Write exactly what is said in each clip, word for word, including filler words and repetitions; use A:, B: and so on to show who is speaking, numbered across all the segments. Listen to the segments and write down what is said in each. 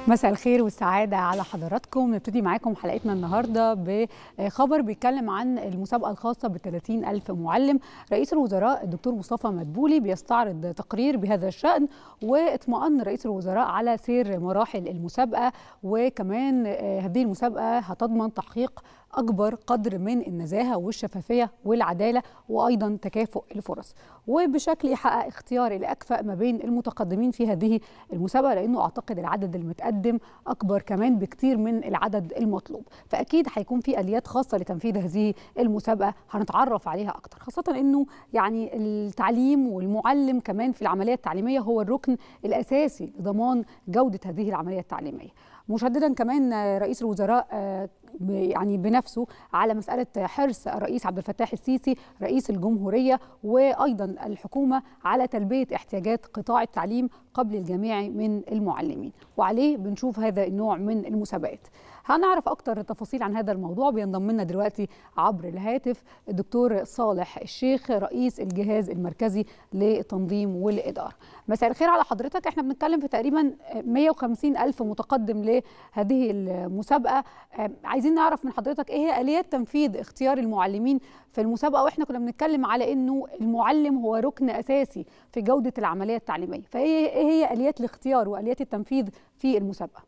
A: مساء الخير والسعادة على حضراتكم. نبتدي معاكم حلقتنا النهاردة بخبر بيتكلم عن المسابقة الخاصة ب ثلاثين ألف معلم. رئيس الوزراء الدكتور مصطفى مدبولي بيستعرض تقرير بهذا الشأن، واطمأن رئيس الوزراء على سير مراحل المسابقة، وكمان هذه المسابقة هتضمن تحقيق أكبر قدر من النزاهة والشفافية والعدالة، وأيضا تكافؤ الفرص، وبشكل يحقق اختيار الأكفأ ما بين المتقدمين في هذه المسابقة، لأنه أعتقد العدد المتقدم أكبر كمان بكتير من العدد المطلوب. فأكيد هيكون في آليات خاصة لتنفيذ هذه المسابقة هنتعرف عليها أكتر، خاصة أنه يعني التعليم والمعلم كمان في العملية التعليمية هو الركن الأساسي لضمان جودة هذه العملية التعليمية. مشددا كمان رئيس الوزراء يعني بنفسه على مسألة حرص الرئيس عبد الفتاح السيسي رئيس الجمهورية وأيضا الحكومة على تلبية احتياجات قطاع التعليم قبل الجميع من المعلمين، وعليه بنشوف هذا النوع من المسابقات. هنعرف أكتر تفاصيل عن هذا الموضوع. بينضم لنا دلوقتي عبر الهاتف الدكتور صالح الشيخ رئيس الجهاز المركزي للتنظيم والإدارة. مساء الخير على حضرتك. احنا بنتكلم في تقريبا مئة وخمسين ألف متقدم لهذه المسابقة. عايزين نعرف من حضرتك ايه هي آليات تنفيذ اختيار المعلمين في المسابقة، واحنا كنا بنتكلم على انه المعلم هو ركن أساسي في جودة العملية التعليمية، فايه هي آليات الاختيار وآليات التنفيذ في المسابقة؟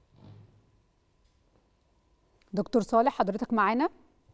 A: دكتور صالح حضرتك معانا؟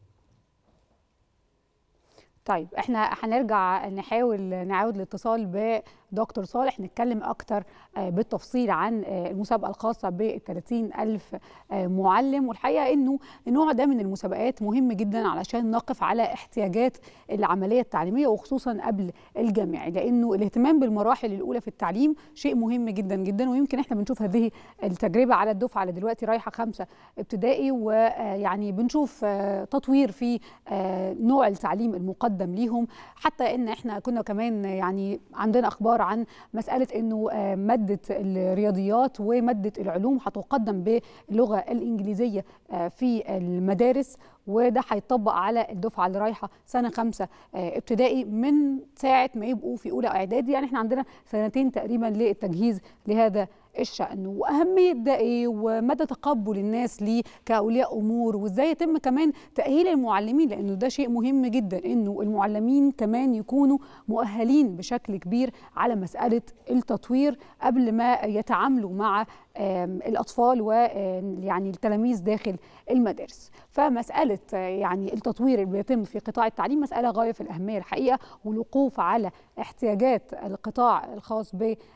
A: طيب احنا هنرجع نحاول نعود الاتصال بدكتور صالح نتكلم اكتر بالتفصيل عن المسابقه الخاصه ب ثلاثين ألف معلم. والحقيقه انه النوع ده من المسابقات مهم جدا علشان نقف على احتياجات العمليه التعليميه، وخصوصا قبل الجامعي، لانه الاهتمام بالمراحل الاولى في التعليم شيء مهم جدا جدا. ويمكن احنا بنشوف هذه التجربه على الدفعه اللي دلوقتي رايحه خمسه ابتدائي، ويعني بنشوف تطوير في نوع التعليم المقدم ليهم، حتى ان احنا كنا كمان يعني عندنا اخبار عن مساله انه ماده الرياضيات وماده العلوم هتقدم باللغه الانجليزيه في المدارس، وده هيطبق على الدفعه اللي رايحه سنه خمسه ابتدائي من ساعه ما يبقوا في اولى اعدادي. يعني احنا عندنا سنتين تقريبا للتجهيز لهذا الشأن. وأهمية ده إيه ومدى تقبل الناس ليه كأولياء أمور، وإزاي يتم كمان تأهيل المعلمين، لأنه ده شيء مهم جدا إنه المعلمين كمان يكونوا مؤهلين بشكل كبير على مسألة التطوير قبل ما يتعاملوا مع الأطفال ويعني التلاميذ داخل المدارس. فمسألة يعني التطوير اللي بيتم في قطاع التعليم مسألة غاية في الأهمية الحقيقة، والوقوف على احتياجات القطاع الخاص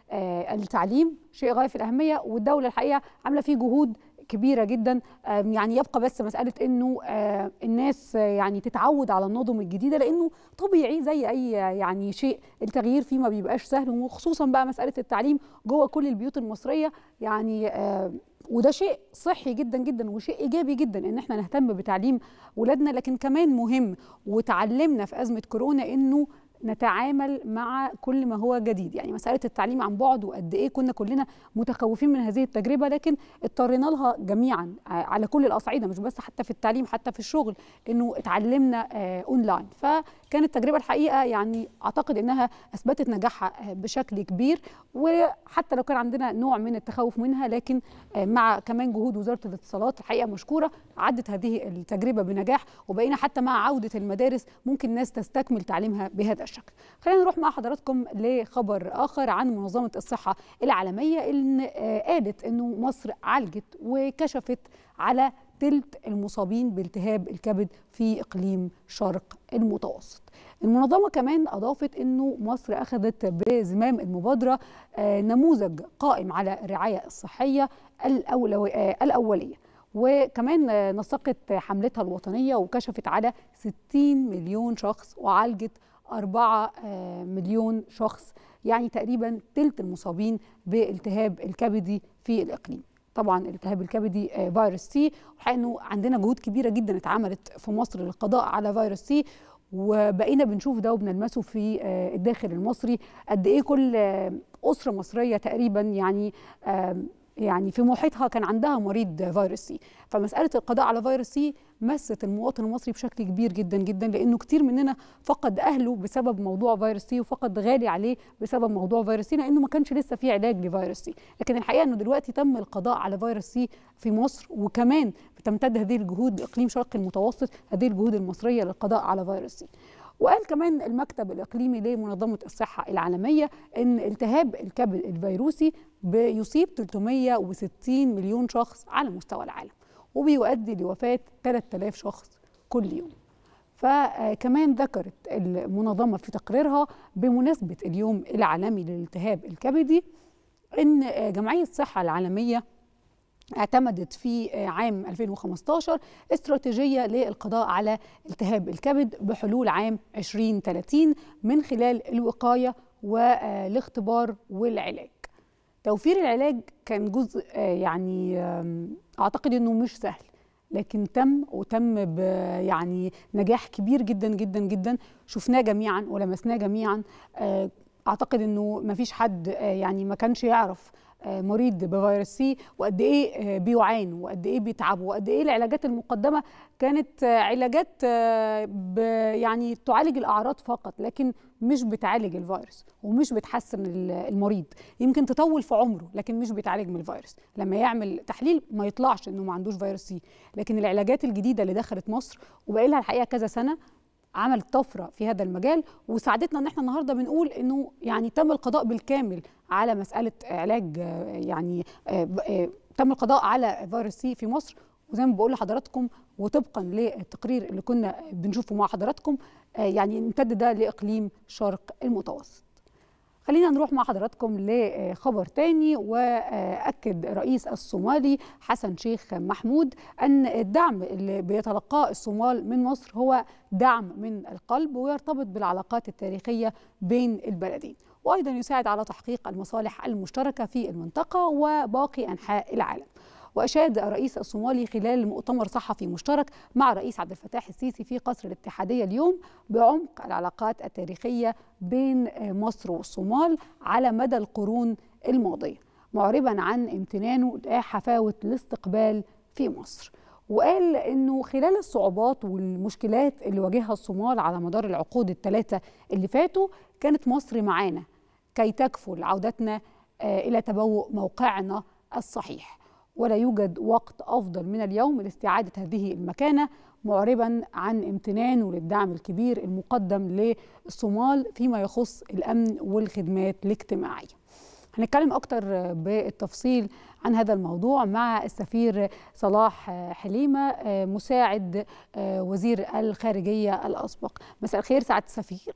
A: بالتعليم شيء غاية في الأهمية، والدولة الحقيقة عاملة فيه جهود كبيرة جدا. يعني يبقى بس مسألة انه الناس يعني تتعود على النظم الجديدة، لانه طبيعي زي اي يعني شيء التغيير فيه ما بيبقاش سهل، وخصوصا بقى مسألة التعليم جوه كل البيوت المصرية يعني، وده شيء صحي جدا جدا وشيء ايجابي جدا ان احنا نهتم بتعليم ولادنا. لكن كمان مهم وتعلمنا في أزمة كورونا انه نتعامل مع كل ما هو جديد. يعني مسألة التعليم عن بعد وقد إيه كنا كلنا متخوفين من هذه التجربة، لكن اضطرينا لها جميعا على كل الأصعدة، مش بس حتى في التعليم، حتى في الشغل إنه اتعلمنا أونلاين. فكانت تجربة الحقيقة يعني أعتقد إنها أثبتت نجاحها بشكل كبير، وحتى لو كان عندنا نوع من التخوف منها، لكن مع كمان جهود وزارة الاتصالات الحقيقة مشكورة عدت هذه التجربة بنجاح، وبقينا حتى مع عودة المدارس ممكن الناس تستكمل تعليمها بهذا الشكل. خلينا نروح مع حضراتكم لخبر آخر عن منظمة الصحة العالمية، اللي قالت أنه مصر عالجت وكشفت على تلت المصابين بالتهاب الكبد في إقليم شرق المتوسط. المنظمة كمان أضافت أنه مصر أخذت بزمام المبادرة نموذج قائم على الرعاية الصحية الأولية، وكمان نسقت حملتها الوطنية وكشفت على ستين مليون شخص وعالجت أربعة مليون شخص، يعني تقريبا تلت المصابين بالتهاب الكبدي في الإقليم. طبعا الالتهاب الكبدي فيروس سي، وحقيقة عندنا جهود كبيرة جدا اتعملت في مصر للقضاء على فيروس سي، وبقينا بنشوف ده وبنلمسه في الداخل المصري قد ايه كل أسرة مصرية تقريبا يعني يعني في محيطها كان عندها مريض فيروس سي. فمسألة القضاء على فيروس سي مست المواطن المصري بشكل كبير جدا جدا، لانه كتير مننا فقد اهله بسبب موضوع فيروس سي، وفقد غالي عليه بسبب موضوع فيروس سي، لانه ما كانش لسه في علاج لفيروس سي. لكن الحقيقه انه دلوقتي تم القضاء على فيروس سي في مصر، وكمان بتمتد هذه الجهود لاقليم شرق المتوسط، هذه الجهود المصريه للقضاء على فيروس سي. وقال كمان المكتب الإقليمي لمنظمة الصحة العالمية إن التهاب الكبد الفيروسي بيصيب ثلاثمائة وستين مليون شخص على مستوى العالم، وبيؤدي لوفاة ثلاثة آلاف شخص كل يوم. فكمان ذكرت المنظمة في تقريرها بمناسبة اليوم العالمي للالتهاب الكبدي إن جمعية الصحة العالمية اعتمدت في عام ألفين وخمسة عشر استراتيجية للقضاء على التهاب الكبد بحلول عام ألفين وثلاثين من خلال الوقاية والاختبار والعلاج. توفير العلاج كان جزء يعني أعتقد أنه مش سهل، لكن تم وتم ب يعني نجاح كبير جدا جدا جدا، شفناه جميعا ولمسناه جميعا. أعتقد أنه ما فيش حد يعني ما كانش يعرف مريض بفيروس سي وقد ايه بيعانوا وقد ايه بيتعبوا وقد ايه العلاجات المقدمه كانت علاجات يعني تعالج الاعراض فقط، لكن مش بتعالج الفيروس ومش بتحسن المريض. يمكن تطول في عمره لكن مش بتعالج من الفيروس. لما يعمل تحليل ما يطلعش انه ما عندوش فيروس سي. لكن العلاجات الجديده اللي دخلت مصر وبقى لها الحقيقه كذا سنه عملت طفره في هذا المجال، وساعدتنا ان احنا النهارده بنقول انه يعني تم القضاء بالكامل على مساله علاج، يعني تم القضاء على فيروس سي في مصر. وزي ما بقول لحضراتكم وطبقا للتقرير اللي كنا بنشوفه مع حضراتكم يعني امتد ده لاقليم شرق المتوسط. خلينا نروح مع حضراتكم لخبر تاني. وأكد رئيس الصومالي حسن شيخ محمود أن الدعم اللي بيتلقاه الصومال من مصر هو دعم من القلب ويرتبط بالعلاقات التاريخية بين البلدين، وأيضا يساعد على تحقيق المصالح المشتركة في المنطقة وباقي أنحاء العالم. وأشاد الرئيس الصومالي خلال مؤتمر صحفي مشترك مع الرئيس عبد الفتاح السيسي في قصر الاتحادية اليوم بعمق العلاقات التاريخية بين مصر والصومال على مدى القرون الماضية، معربا عن امتنانه لحفاوة الاستقبال في مصر. وقال أنه خلال الصعوبات والمشكلات اللي واجهها الصومال على مدار العقود الثلاثة اللي فاتوا كانت مصر معانا كي تكفل عودتنا إلى تبوء موقعنا الصحيح، ولا يوجد وقت أفضل من اليوم لاستعادة هذه المكانة، معربا عن امتنانه للدعم الكبير المقدم للصومال فيما يخص الأمن والخدمات الاجتماعية. هنتكلم أكتر بالتفصيل عن هذا الموضوع مع السفير صلاح حليمة مساعد وزير الخارجية الأسبق. مساء الخير سعادة السفير.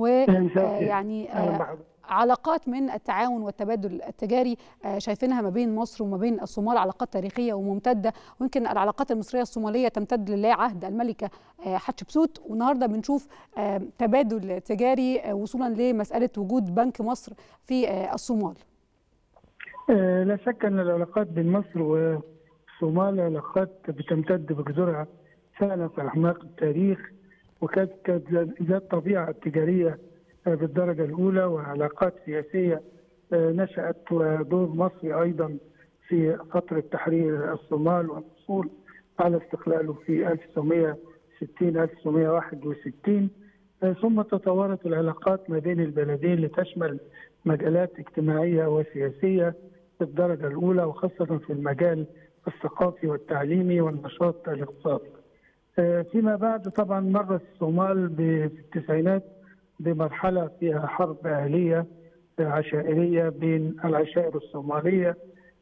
A: ويعني علاقات من التعاون والتبادل التجاري شايفينها ما بين مصر وما بين الصومال علاقات تاريخية وممتدة، ويمكن العلاقات المصرية الصومالية تمتد لله عهد الملكة حتشبسوت، والنهارده بنشوف تبادل تجاري وصولا لمسألة وجود بنك مصر في الصومال.
B: لا شك أن العلاقات بين مصر والصومال علاقات بتمتد بجذورها فعلا في أعماق التاريخ، وكانت ذات طبيعة تجارية بالدرجة الأولى وعلاقات سياسية نشأت ودور مصري أيضا في فترة تحرير الصومال والحصول على استقلاله في ألف وتسعمائة وستين ألف وتسعمائة وواحد وستين. ثم تطورت العلاقات ما بين البلدين لتشمل مجالات اجتماعية وسياسية بالدرجة الأولى، وخاصة في المجال الثقافي والتعليمي والنشاط الاقتصادي. فيما بعد طبعا مرت الصومال في التسعينات بمرحلة فيها حرب أهلية عشائرية بين العشائر الصومالية،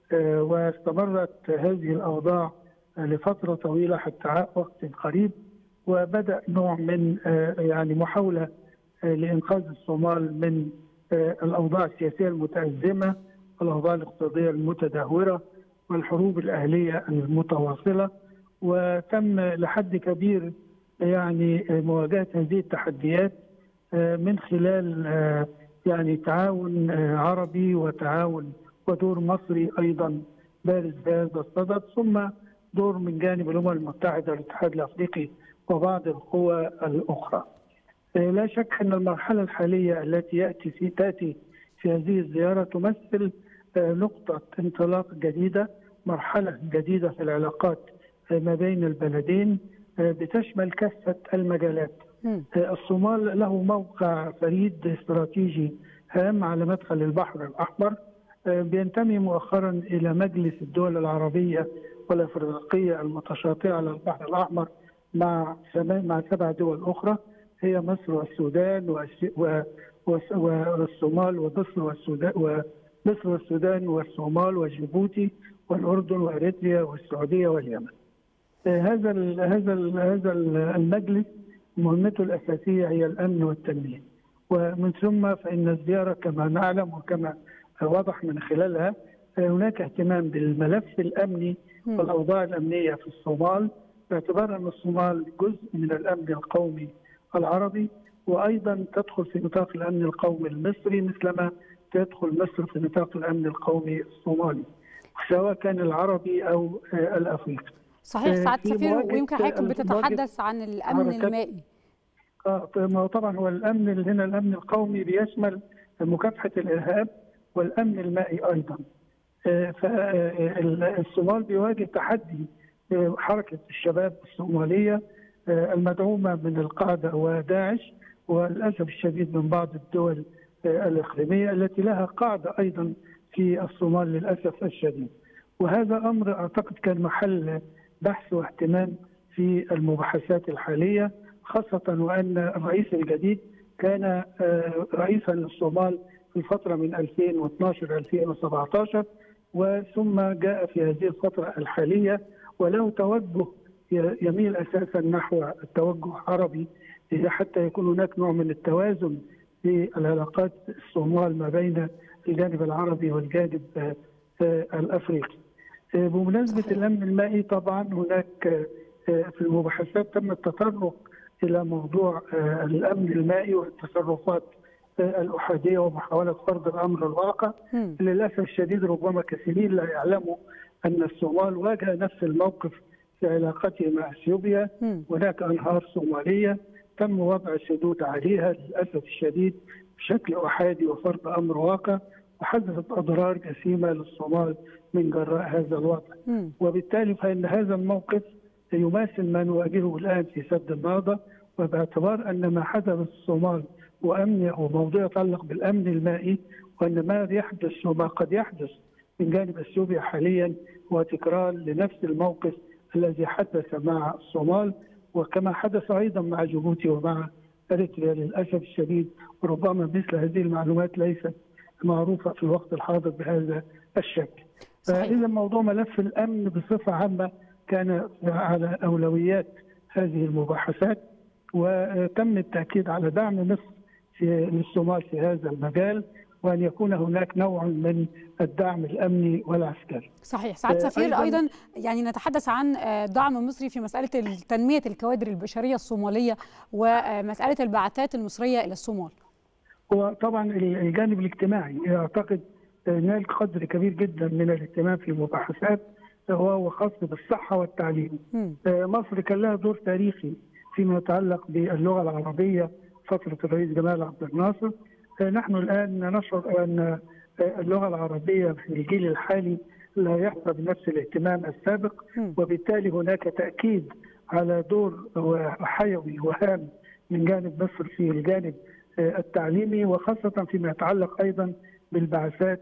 B: واستمرت هذه الأوضاع لفترة طويلة حتى وقت قريب، وبدأ نوع من يعني محاولة لإنقاذ الصومال من الأوضاع السياسية المتأزمة والأوضاع الاقتصادية المتدهورة والحروب الأهلية المتواصلة، وتم لحد كبير يعني مواجهة هذه التحديات من خلال يعني تعاون عربي وتعاون ودور مصري أيضا بارز في هذا الصدد، ثم دور من جانب الأمم المتحدة والاتحاد الأفريقي وبعض القوى الأخرى. لا شك أن المرحلة الحالية التي يأتي في تأتي في هذه الزيارة تمثل نقطة انطلاق جديدة، مرحلة جديدة في العلاقات ما بين البلدين، بتشمل كافة المجالات. الصومال له موقع فريد استراتيجي هام على مدخل البحر الأحمر، بينتمي مؤخرا إلى مجلس الدول العربية والأفريقية المتشاطئة على البحر الأحمر مع مع سبع دول أخرى، هي مصر والسودان والصومال ومصر والسودان ومصر والسودان والصومال وجيبوتي والأردن وأريتريا والسعودية واليمن. هذا هذا هذا المجلس مهمته الأساسية هي الأمن والتنمية، ومن ثم فإن الزيارة كما نعلم وكما وضح من خلالها هناك اهتمام بالملف الأمني والأوضاع الأمنية في الصومال، باعتبار أن الصومال جزء من الأمن القومي العربي، وأيضا تدخل في نطاق الأمن القومي المصري مثلما تدخل مصر في نطاق الأمن القومي الصومالي، سواء كان العربي أو الأفريقي.
A: صحيح سعادة السفير، ويمكن حضرتك بتتحدث عن الأمن المائي.
B: اه طبعا هو الأمن اللي هنا الأمن القومي بيشمل مكافحة الإرهاب والأمن المائي أيضا. فالصومال بيواجه تحدي حركة الشباب الصومالية المدعومة من القاعدة وداعش، وللأسف الشديد من بعض الدول الإقليمية التي لها قاعدة أيضا في الصومال للأسف الشديد. وهذا أمر أعتقد كان محل بحث واهتمام في المباحثات الحالية، خاصة وأن الرئيس الجديد كان رئيسا للصومال في الفترة من ألفين واثناشر إلى ألفين وسبعة عشر، وثم جاء في هذه الفترة الحالية وله توجه يميل أساسا نحو التوجه عربي حتى يكون هناك نوع من التوازن في العلاقات الصومال ما بين الجانب العربي والجانب الأفريقي. بمناسبة الأمن المائي طبعا هناك في المباحثات تم التطرق إلى موضوع الأمن المائي والتصرفات الأحادية ومحاولة فرض الأمر الواقع. للأسف الشديد ربما كثيرين لا يعلموا أن الصومال واجه نفس الموقف في علاقته مع اثيوبيا. هناك أنهار صومالية تم وضع سدود عليها للأسف الشديد بشكل أحادي وفرض أمر واقع، وحدثت أضرار جسيمة للصومال من جراء هذا الوضع. وبالتالي فإن هذا الموقف يماثل ما نواجهه الآن في سد النهضة، وباعتبار أن ما حدث في الصومال وأمن وموضوع يتعلق بالأمن المائي، وأن ما يحدث وما قد يحدث من جانب اثيوبيا حاليا هو تكرار لنفس الموقف الذي حدث مع الصومال، وكما حدث أيضا مع جيبوتي ومع أريتريا للأسف الشديد. وربما مثل هذه المعلومات ليست معروفة في الوقت الحاضر بهذا الشكل. فإذا موضوع ملف الأمن بصفة عامة كان على أولويات هذه المباحثات، وتم التأكيد على دعم مصر في للصومال في هذا المجال، وأن يكون هناك نوع من الدعم الأمني والعسكري.
A: صحيح سعادة السفير، أيضا, أيضا يعني نتحدث عن دعم مصري في مسألة تنمية الكوادر البشرية الصومالية ومسألة البعثات المصرية إلى الصومال.
B: وطبعا الجانب الاجتماعي أعتقد نال قدر كبير جدا من الاهتمام في المباحثات، وهو خاص بالصحة والتعليم. م. مصر كان لها دور تاريخي فيما يتعلق باللغة العربية فترة الرئيس جمال عبد الناصر. نحن الآن نشعر أن اللغة العربية في الجيل الحالي لا يحظى بنفس الاهتمام السابق، وبالتالي هناك تأكيد على دور حيوي وهام من جانب مصر في الجانب التعليمي، وخاصة فيما يتعلق أيضا بالبعثات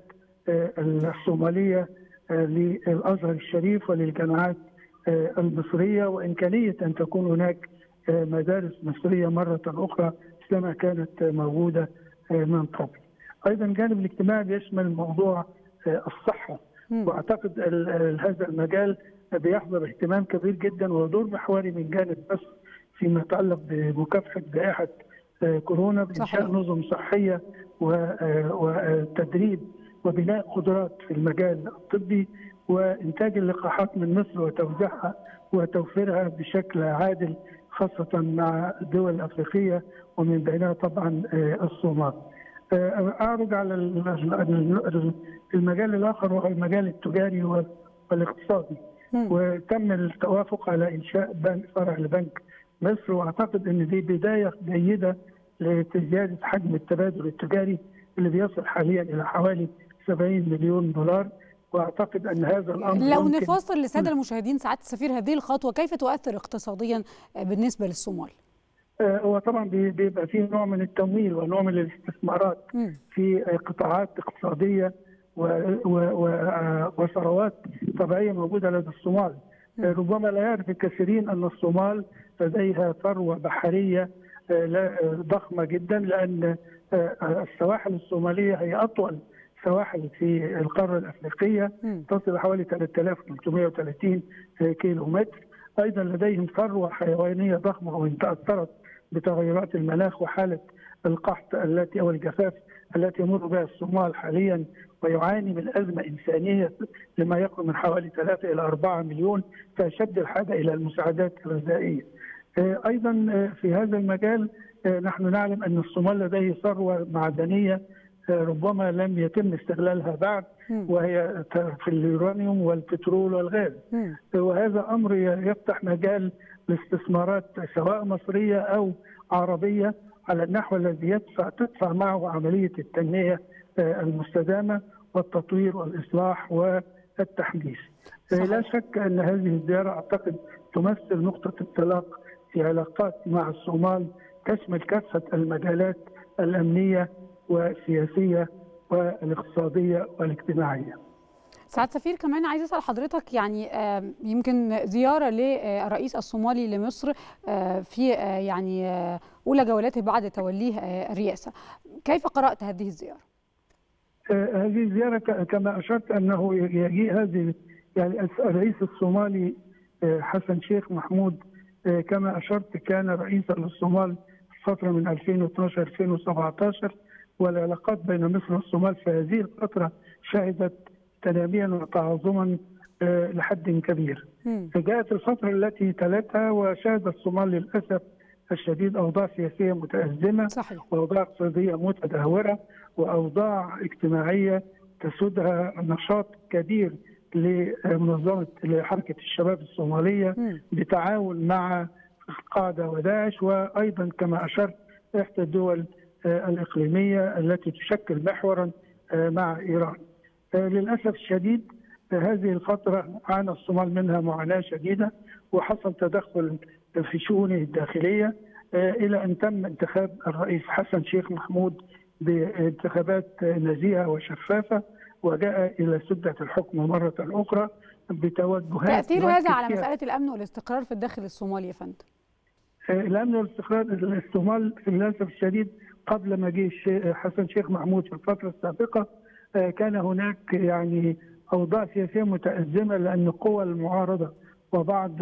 B: الصومالية للأزهر الشريف وللجامعات المصرية، وإمكانية أن تكون هناك مدارس مصرية مرة أخرى كما كانت موجودة من قبل. أيضا الجانب الاجتماعي بيشمل موضوع الصحة، وأعتقد هذا المجال بيحظى اهتمام كبير جدا ودور محوري من جانب مصر فيما يتعلق بمكافحة جائحة كورونا بإنشاء نظم صحية وتدريب وبناء قدرات في المجال الطبي، وإنتاج اللقاحات من مصر وتوزيعها وتوفيرها بشكل عادل خاصة مع الدول الأفريقية ومن بينها طبعا الصومال. أعرض على المجال الآخر وهو المجال التجاري والاقتصادي، وتم التوافق على إنشاء بنك فرع لبنك مصر، وأعتقد أن دي بداية جيدة لزيادة حجم التبادل التجاري اللي بيصل حاليا إلى حوالي سبعين مليون دولار، واعتقد ان هذا الامر
A: لو نفاصل للساده المشاهدين سعاده السفير، هذه الخطوه كيف تؤثر اقتصاديا بالنسبه للصومال؟
B: هو طبعا بيبقى فيه نوع من التمويل ونوع من الاستثمارات في قطاعات اقتصاديه وثروات طبيعيه موجوده لدى الصومال. ربما لا يعرف الكثيرين ان الصومال لديها ثروه بحريه ضخمه جدا، لان السواحل الصوماليه هي اطول سواحل في القاره الافريقيه، تصل حوالي ثلاثة آلاف وثلاثمائة وثلاثين كيلو متر. ايضا لديهم ثروه حيوانيه ضخمه وان تاثرت بتغيرات المناخ وحاله القحط التي او الجفاف التي يمر بها الصومال حاليا، ويعاني من ازمه انسانيه لما يقرب من حوالي ثلاثة الى أربعة مليون، فاشد الحاجه الى المساعدات الغذائيه. ايضا في هذا المجال نحن نعلم ان الصومال لديه ثروه معدنيه ربما لم يتم استغلالها بعد، وهي في اليورانيوم والبترول والغاز، وهذا امر يفتح مجال لاستثمارات سواء مصريه او عربيه على النحو الذي يدفع تدفع معه عمليه التنميه المستدامه والتطوير والاصلاح والتحديث. لا شك ان هذه الزياره اعتقد تمثل نقطه انطلاق في علاقات مع الصومال تشمل كافه المجالات الامنيه والسياسيه والاقتصاديه والاجتماعيه.
A: سعاده السفير، كمان عايز اسال حضرتك، يعني يمكن زياره للرئيس الصومالي لمصر في يعني اولى جولاته بعد توليه الرئاسه، كيف قرات هذه الزياره؟
B: هذه الزياره كما اشرت انه يجيء هذه يعني الرئيس الصومالي حسن شيخ محمود كما اشرت كان رئيسا للصومال فتره من ألفين واثني عشر ألفين وسبعة عشر، والعلاقات بين مصر والصومال في هذه الفتره شهدت تناميا وتعاظما لحد كبير. فجاءت الفتره التي تلتها وشهد الصومال للاسف الشديد اوضاع سياسيه متازمه، صحيح. واوضاع اقتصاديه متدهوره، واوضاع اجتماعيه تسودها نشاط كبير لمنظمه لحركه الشباب الصوماليه م. بتعاون مع القاعده وداعش، وايضا كما اشرت احدى الدول الاقليميه التي تشكل محورا مع ايران. للاسف الشديد هذه الفتره عانى الصومال منها معاناه شديده، وحصل تدخل في شؤونه الداخليه الى ان تم انتخاب الرئيس حسن شيخ محمود بانتخابات نزيهه وشفافه، وجاء الى سده الحكم مره اخرى بتوجهات.
A: تاثير هذا على مساله الامن والاستقرار في الداخل الصومالي يا فندم؟
B: الامن والاستقرار الصومال للاسف الشديد قبل ما جه حسن شيخ محمود في الفتره السابقه كان هناك يعني اوضاع سياسيه متازمه، لان قوى المعارضه وبعض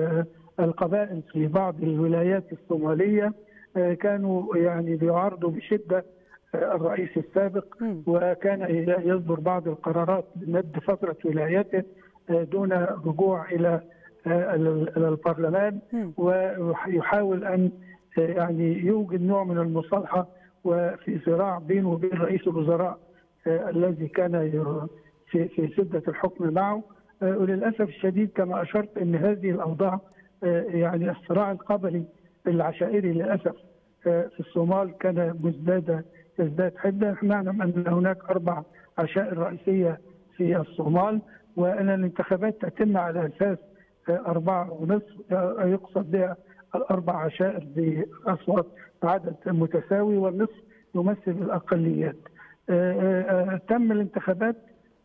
B: القبائل في بعض الولايات الصوماليه كانوا يعني بيعارضوا بشده الرئيس السابق، وكان يصدر بعض القرارات بمد فتره ولايته دون رجوع الى البرلمان، ويحاول ان يعني يوجد نوع من المصالحه وفي صراع بينه وبين رئيس الوزراء الذي كان في في سده الحكم معه. وللاسف الشديد كما اشرت ان هذه الاوضاع يعني الصراع القبلي العشائري للاسف في الصومال كان مزداد يزداد حده. نحن نعلم ان هناك اربع عشائر رئيسيه في الصومال، وان الانتخابات تتم على اساس أربعة ونصف يقصد بها الأربع عشائر بأصوات عدد متساوي، والنصف يمثل الأقليات. تم الانتخابات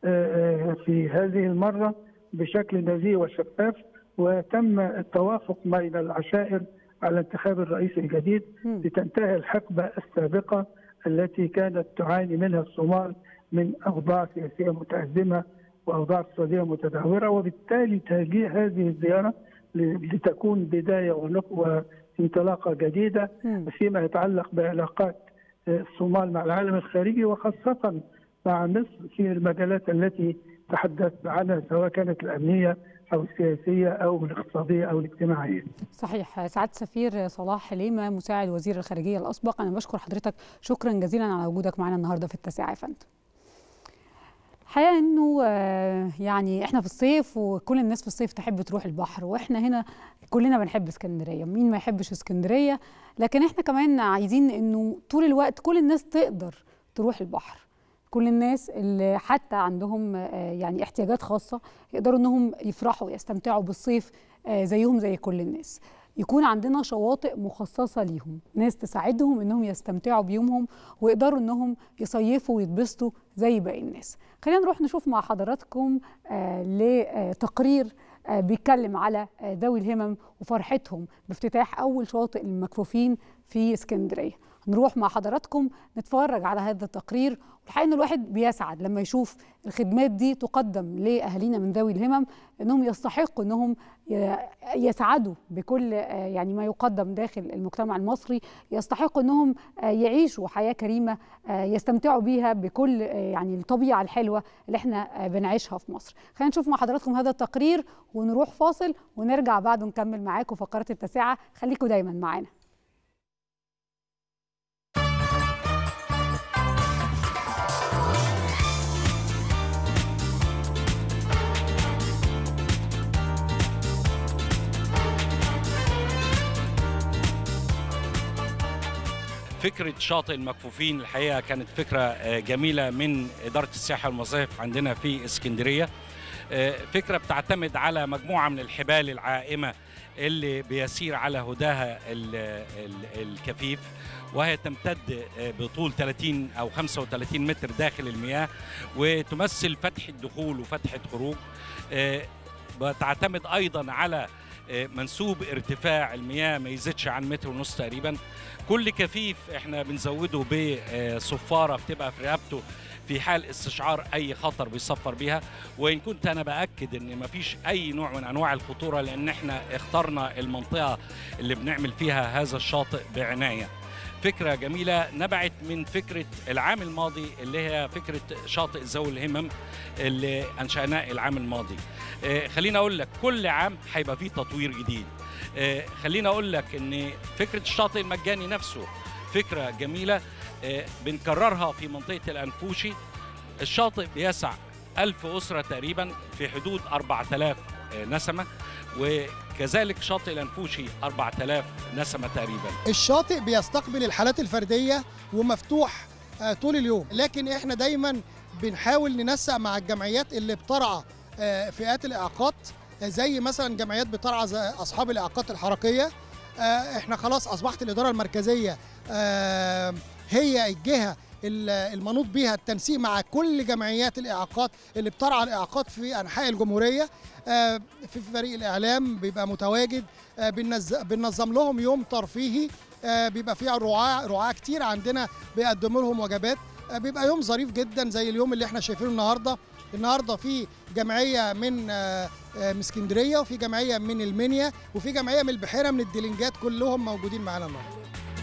B: في هذه المرة بشكل نزيه وشفاف، وتم التوافق بين العشائر على انتخاب الرئيس الجديد لتنتهي الحقبة السابقة التي كانت تعاني منها الصومال من أوضاع سياسية متأزمة واوضاع اقتصاديه متدهوره. وبالتالي تجيء هذه الزياره لتكون بدايه وانطلاقه جديده فيما يتعلق بعلاقات الصومال مع العالم الخارجي، وخاصه مع مصر في المجالات التي تحدثت عنها سواء كانت الامنيه او السياسيه او الاقتصاديه او الاجتماعيه.
A: صحيح. سعاده السفير صلاح حليمه مساعد وزير الخارجيه الاسبق، انا بشكر حضرتك شكرا جزيلا على وجودك معنا النهارده في التاسعه يا فندم. الحقيقه انه يعني احنا في الصيف وكل الناس في الصيف تحب تروح البحر، واحنا هنا كلنا بنحب اسكندريه، مين ما يحبش اسكندريه؟ لكن احنا كمان عايزين انه طول الوقت كل الناس تقدر تروح البحر، كل الناس اللي حتى عندهم يعني احتياجات خاصة يقدروا انهم يفرحوا ويستمتعوا بالصيف زيهم زي كل الناس. يكون عندنا شواطئ مخصصة ليهم، ناس تساعدهم انهم يستمتعوا بيومهم ويقدروا انهم يصيفوا ويتبسطوا زي باقي الناس. خلينا نروح نشوف مع حضراتكم لتقرير بيتكلم على ذوي الهمم وفرحتهم بافتتاح أول شاطئ للمكفوفين في اسكندرية. نروح مع حضراتكم نتفرج على هذا التقرير. والحقيقة إن الواحد بيسعد لما يشوف الخدمات دي تقدم لأهالينا من ذوي الهمم، إنهم يستحقوا إنهم يسعدوا بكل يعني ما يقدم داخل المجتمع المصري، يستحقوا إنهم يعيشوا حياة كريمة يستمتعوا بيها بكل يعني الطبيعة الحلوة اللي احنا بنعيشها في مصر. خلينا نشوف مع حضراتكم هذا التقرير ونروح فاصل ونرجع بعده نكمل معاكم فقرات التاسعة. خليكم دايما معانا.
C: فكرة شاطئ المكفوفين الحقيقة كانت فكرة جميلة من إدارة السياحة والمصايف عندنا في اسكندرية. فكرة بتعتمد على مجموعة من الحبال العائمة اللي بيسير على هداها الكفيف، وهي تمتد بطول ثلاثين أو خمسة وثلاثين متر داخل المياه، وتمثل فتحة دخول وفتحة خروج. بتعتمد أيضا على منسوب ارتفاع المياه ما يزيدش عن متر ونص تقريبا. كل كفيف احنا بنزوده بصفاره بتبقى في رقبته في حال استشعار اي خطر بيصفر بيها. وان كنت انا باكد ان مفيش اي نوع من انواع الخطوره، لان احنا اخترنا المنطقه اللي بنعمل فيها هذا الشاطئ بعنايه. فكرة جميلة نبعت من فكرة العام الماضي اللي هي فكرة شاطئ ذوي الهمم اللي أنشأناه العام الماضي. آه خليني أقول لك كل عام هيبقى فيه تطوير جديد. آه خليني أقول لك إن فكرة الشاطئ المجاني نفسه فكرة جميلة آه بنكررها في منطقة الأنفوشي. الشاطئ بيسع ألف أسرة تقريبا في حدود أربعة آلاف آه نسمة، وكذلك شاطئ الأنفوشي أربعة آلاف نسمة تقريبا.
D: الشاطئ بيستقبل الحالات الفردية ومفتوح طول اليوم، لكن احنا دايما بنحاول ننسق مع الجمعيات اللي بترعى فئات الإعاقات، زي مثلا جمعيات بترعى أصحاب الإعاقات الحركية. احنا خلاص أصبحت الإدارة المركزية هي الجهة المنوط بها التنسيق مع كل جمعيات الإعاقات اللي بترعى الإعاقات في أنحاء الجمهورية. في فريق الإعلام بيبقى متواجد، بننظم لهم يوم ترفيهي بيبقى فيه رعاة رعاة كتير عندنا بيقدموا لهم وجبات. بيبقى يوم ظريف جدا زي اليوم اللي احنا شايفينه النهارده. النهارده في جمعيه من اسكندريه، وفي جمعيه من المنيا، وفي جمعيه من البحيره من الدلنجات، كلهم موجودين معانا النهارده.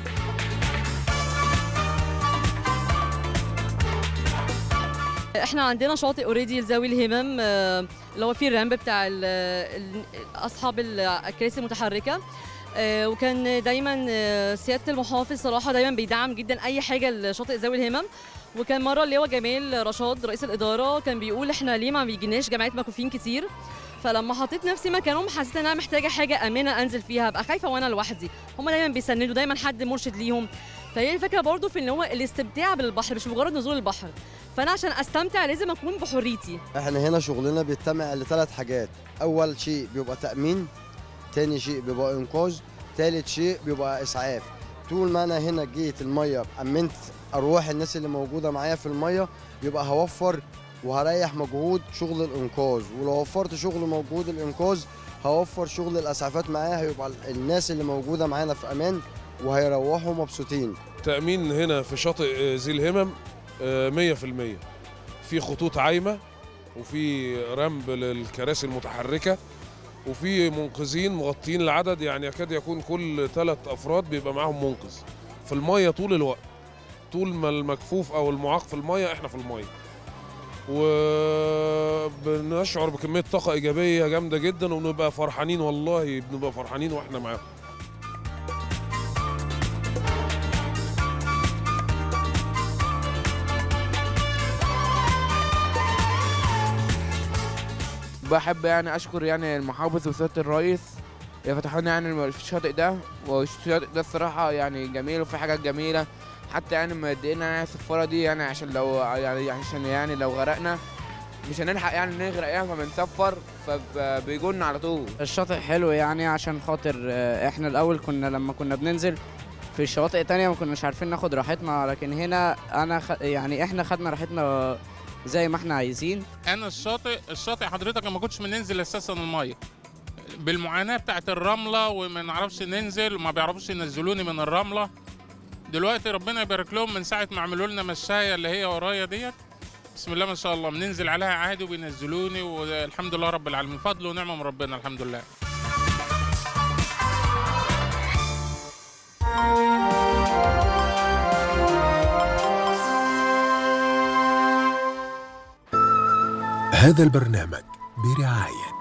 E: احنا عندنا شاطئ اوريدي لذوي الهمم اللي هو فيه الرامب بتاع اصحاب الكراسي المتحركه، وكان دايما سياده المحافظ صراحه دايما بيدعم جدا اي حاجه لشاطئ ذوي الهمم. وكان مره اللي هو جمال رشاد رئيس الاداره كان بيقول احنا ليه ما بيجيناش جمعيات مكفوفين كتير. فلما حطيت نفسي مكانهم حسيت ان انا محتاجه حاجه امنه انزل فيها، ابقى خايفه وانا لوحدي. هم دايما بيسندوا، دايما حد مرشد ليهم. فهي الفكره برضو في ان هو الاستمتاع بالبحر مش مجرد نزول البحر، فانا عشان استمتع لازم اكون بحريتي.
F: احنا هنا شغلنا بيجتمع لثلاث حاجات. اول شيء بيبقى تامين، ثاني شيء بيبقى انقاذ، ثالث شيء بيبقى اسعاف. طول ما انا هنا جيت الميه امنت ارواح الناس اللي موجوده معايا في الميه، يبقى هوفر وهريح مجهود شغل الانقاذ. ولو وفرت شغل موجود الانقاذ هوفر شغل الاسعافات معايا، هيبقى الناس اللي موجوده معانا في امان وهيروحوا مبسوطين.
G: تأمين هنا في شاطئ ذي الهمم مية في المية، في خطوط عايمة وفي رمب للكراسي المتحركة وفي منقذين مغطين العدد، يعني يكاد يكون كل ثلاث أفراد بيبقى معاهم منقذ في المية طول الوقت. طول ما المكفوف أو المعاق في المية إحنا في المية، وبنشعر بكمية طاقة إيجابية جامدة جدا، وبنبقى فرحانين، والله بنبقى فرحانين وإحنا معاهم.
H: بحب يعني اشكر يعني المحافظ وسياده الرئيس اللي فتحوا لنا يعني الشاطئ ده. والشاطئ ده الصراحه يعني جميل وفي حاجات جميله، حتى يعني مدينا يعني الصفاره دي يعني عشان لو يعني عشان يعني لو غرقنا مش هنلحق يعني نغرق يعني، فبنسفر فبيجولنا على طول.
I: الشاطئ حلو يعني عشان خاطر احنا الاول كنا لما كنا بننزل في الشواطئ تانية ما كناش عارفين ناخد راحتنا، لكن هنا انا خ... يعني احنا خدنا راحتنا زي ما احنا عايزين.
J: انا الشاطئ الشاطئ حضرتك ما كنتش بننزل اساسا الميه بالمعاناه بتاعت الرمله، وما نعرفش ننزل وما بيعرفوش ينزلوني من الرمله. دلوقتي ربنا يبارك لهم من ساعه ما عملوا لنا مشايه اللي هي ورايا ديت، بسم الله ما شاء الله بننزل عليها عادي وبينزلوني، والحمد لله رب العالمين، فضل ونعمه من ربنا الحمد لله.
K: هذا البرنامج برعاية.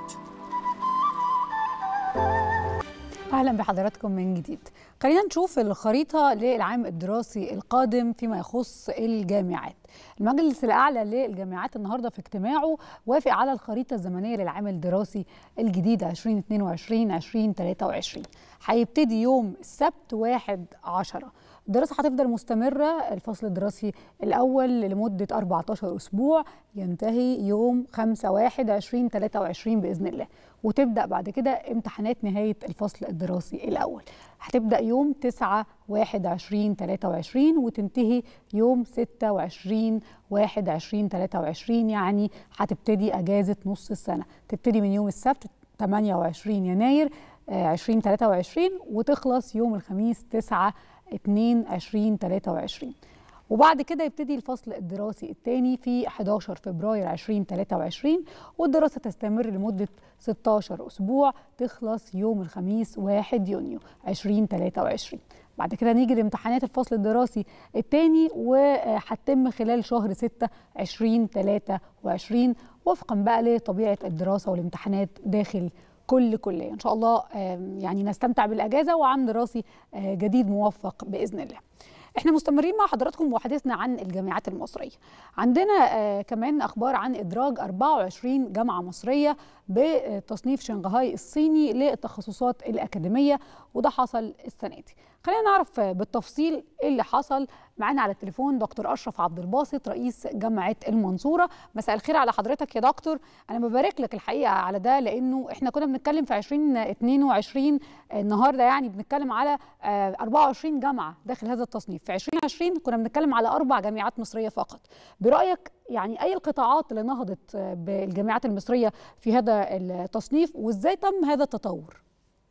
A: أهلا بحضراتكم من جديد. خلينا نشوف الخريطة للعام الدراسي القادم فيما يخص الجامعات. المجلس الأعلى للجامعات النهاردة في اجتماعه وافق على الخريطة الزمنية للعام الدراسي الجديد ألفين واثنين وعشرين ألفين وثلاثة وعشرين. هيبتدي يوم السبت واحد عشرة. الدراسة هتفضل مستمرة الفصل الدراسي الأول لمدة أربعة عشر أسبوع، ينتهي يوم خمسة واحد ألفين وثلاثة وعشرين بإذن الله، وتبدأ بعد كده امتحانات نهاية الفصل الدراسي الأول. هتبدأ يوم تسعة واحد ألفين وثلاثة وعشرين وتنتهي يوم ستة وعشرين واحد ألفين وثلاثة وعشرين، يعني هتبتدي أجازة نص السنة، تبتدي من يوم السبت ثمانية وعشرين يناير ألفين وثلاثة وعشرين وتخلص يوم الخميس تسعة اتنين ألفين وثلاثة وعشرين. وبعد كده يبتدي الفصل الدراسي الثاني في أحد عشر فبراير ألفين وثلاثة وعشرين، والدراسة تستمر لمدة ستة عشر أسبوع، تخلص يوم الخميس واحد يونيو ألفين وثلاثة وعشرين. بعد كده نيجي لامتحانات الفصل الدراسي الثاني، وهتتم خلال شهر ستة ألفين وثلاثة وعشرين وفقا بقى لطبيعة الدراسة والامتحانات داخل كل كلية. إن شاء الله يعني نستمتع بالأجازة وعام دراسي جديد موفق بإذن الله. احنا مستمرين مع حضراتكم وحديثنا عن الجامعات المصرية. عندنا آه كمان أخبار عن إدراج أربعة وعشرين جامعة مصرية بتصنيف شنغهاي الصيني للتخصصات الأكاديمية، وده حصل السنة دي. خلينا نعرف بالتفصيل ايه اللي حصل. معانا على التليفون دكتور أشرف عبد الباسط رئيس جامعة المنصورة. مساء الخير على حضرتك يا دكتور. أنا ببارك لك الحقيقة على ده، لأنه احنا كنا بنتكلم في ألفين واثنين وعشرين، النهارده يعني بنتكلم على أربعة وعشرين جامعة داخل هذا التصنيف. في ألفين وعشرين كنا بنتكلم على أربع جامعات مصرية فقط. برأيك يعني أي القطاعات اللي نهضت بالجامعات المصرية في هذا التصنيف، وإزاي تم هذا التطور؟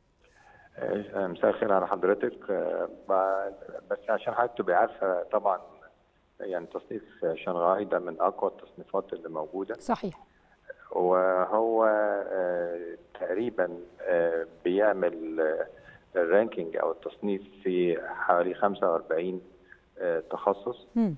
L: مساء الخير على حضرتك. بس عشان حضرتك تبقى عارفه طبعا يعني تصنيف شنغهاي ده من اقوى التصنيفات اللي موجوده.
A: صحيح.
L: وهو تقريبا بيعمل الرانكينج او التصنيف في حوالي خمسة وأربعين تخصص م.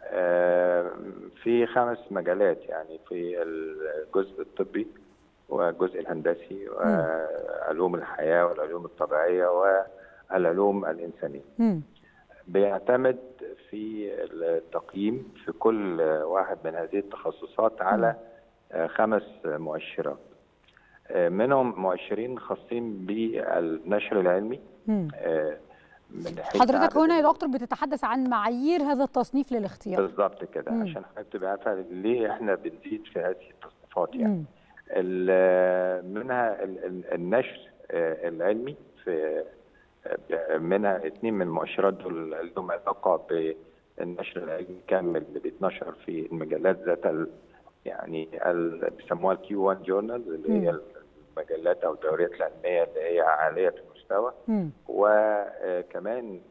L: في خمس مجالات، يعني في الجزء الطبي والجزء الهندسي وعلوم الحياة والعلوم الطبيعية والعلوم الإنسانية. م. بيعتمد في التقييم في كل واحد من هذه التخصصات على م. خمس مؤشرات، منهم مؤشرين خاصين بالنشر العلمي. م.
A: حضرتك هنا يا دكتور بتتحدث عن معايير هذا التصنيف للاختيار.
L: بالظبط كده، م. عشان حضرتك تبقى عارفه ليه احنا بنزيد في هذه التصنيفات. يعني م. منها النشر العلمي، في منها اثنين من المؤشرات دول اللي هم علاقه بالنشر العلمي كامل اللي بيتنشر في المجلات ذات يعني بيسموها الكيو واحد جورنالز، اللي هي المجلات او الدوريات العلميه اللي هي عاليه المستوى. م. وكمان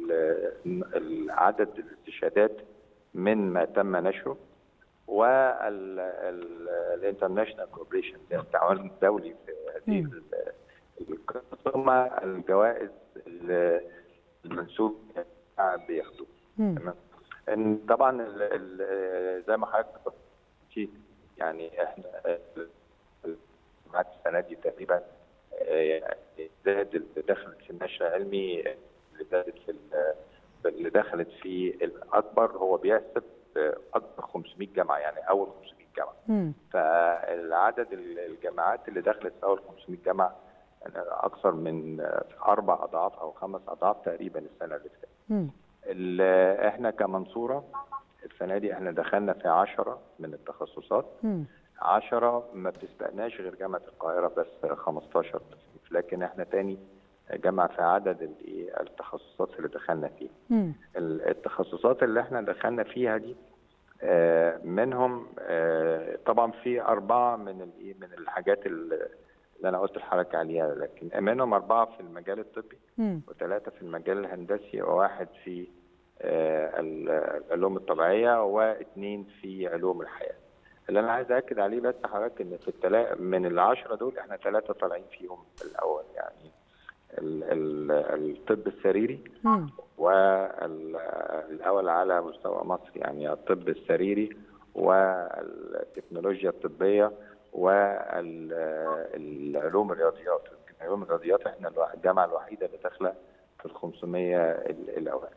L: عدد الاستشهادات من ما تم نشره، والانترناشونال كوبريشن، التعاون الدولي في هذه ثم الجوائز المنسوب بياخدوها. تمام. طبعا زي ما حضرتك قلت يعني احنا بعد السنه دي تقريبا زاد اللي دخلت في النشر العلمي، اللي زادت في اللي دخلت في الاكبر، هو بيحسب اكبر خمسمائة جامعه، يعني اول خمسمائة جامعه. م. فالعدد الجامعات اللي دخلت في اول خمسمائة جامعه اكثر من اربع اضعاف او خمس اضعاف تقريبا السنه اللي فاتت. احنا كمنصوره السنه دي احنا دخلنا في عشرة من التخصصات. عشرة ما بتسبقناش غير جامعه القاهره بس خمستاشر تصنيف، لكن احنا تاني جامعه في عدد التخصصات اللي دخلنا فيها. التخصصات اللي احنا دخلنا فيها دي منهم طبعا في اربعه من من الحاجات اللي انا قلت لحضرتك عليها، لكن منهم اربعه في المجال الطبي وثلاثه في المجال الهندسي وواحد في العلوم الطبيعيه واثنين في علوم الحياه. اللي انا عايز اكد عليه بس حضرتك ان في التلا... من العشره دول احنا ثلاثه طالعين فيهم الاول، يعني ال... ال... الطب السريري والاول على مستوى مصر، يعني الطب السريري والتكنولوجيا الطبيه والعلوم الرياضيات. علوم الرياضيات احنا الجامعه الوحيده اللي داخله في ال خمسمية الاوائل.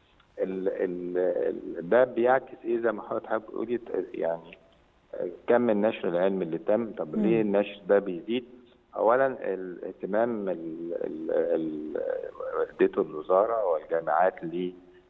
L: ده بيعكس ايه زي ما حضرتك بتقولي، يعني كم النشر العلمي اللي تم. طب ليه النشر ده بيزيد؟ اولا الاهتمام اللي ادته الوزاره والجامعات ل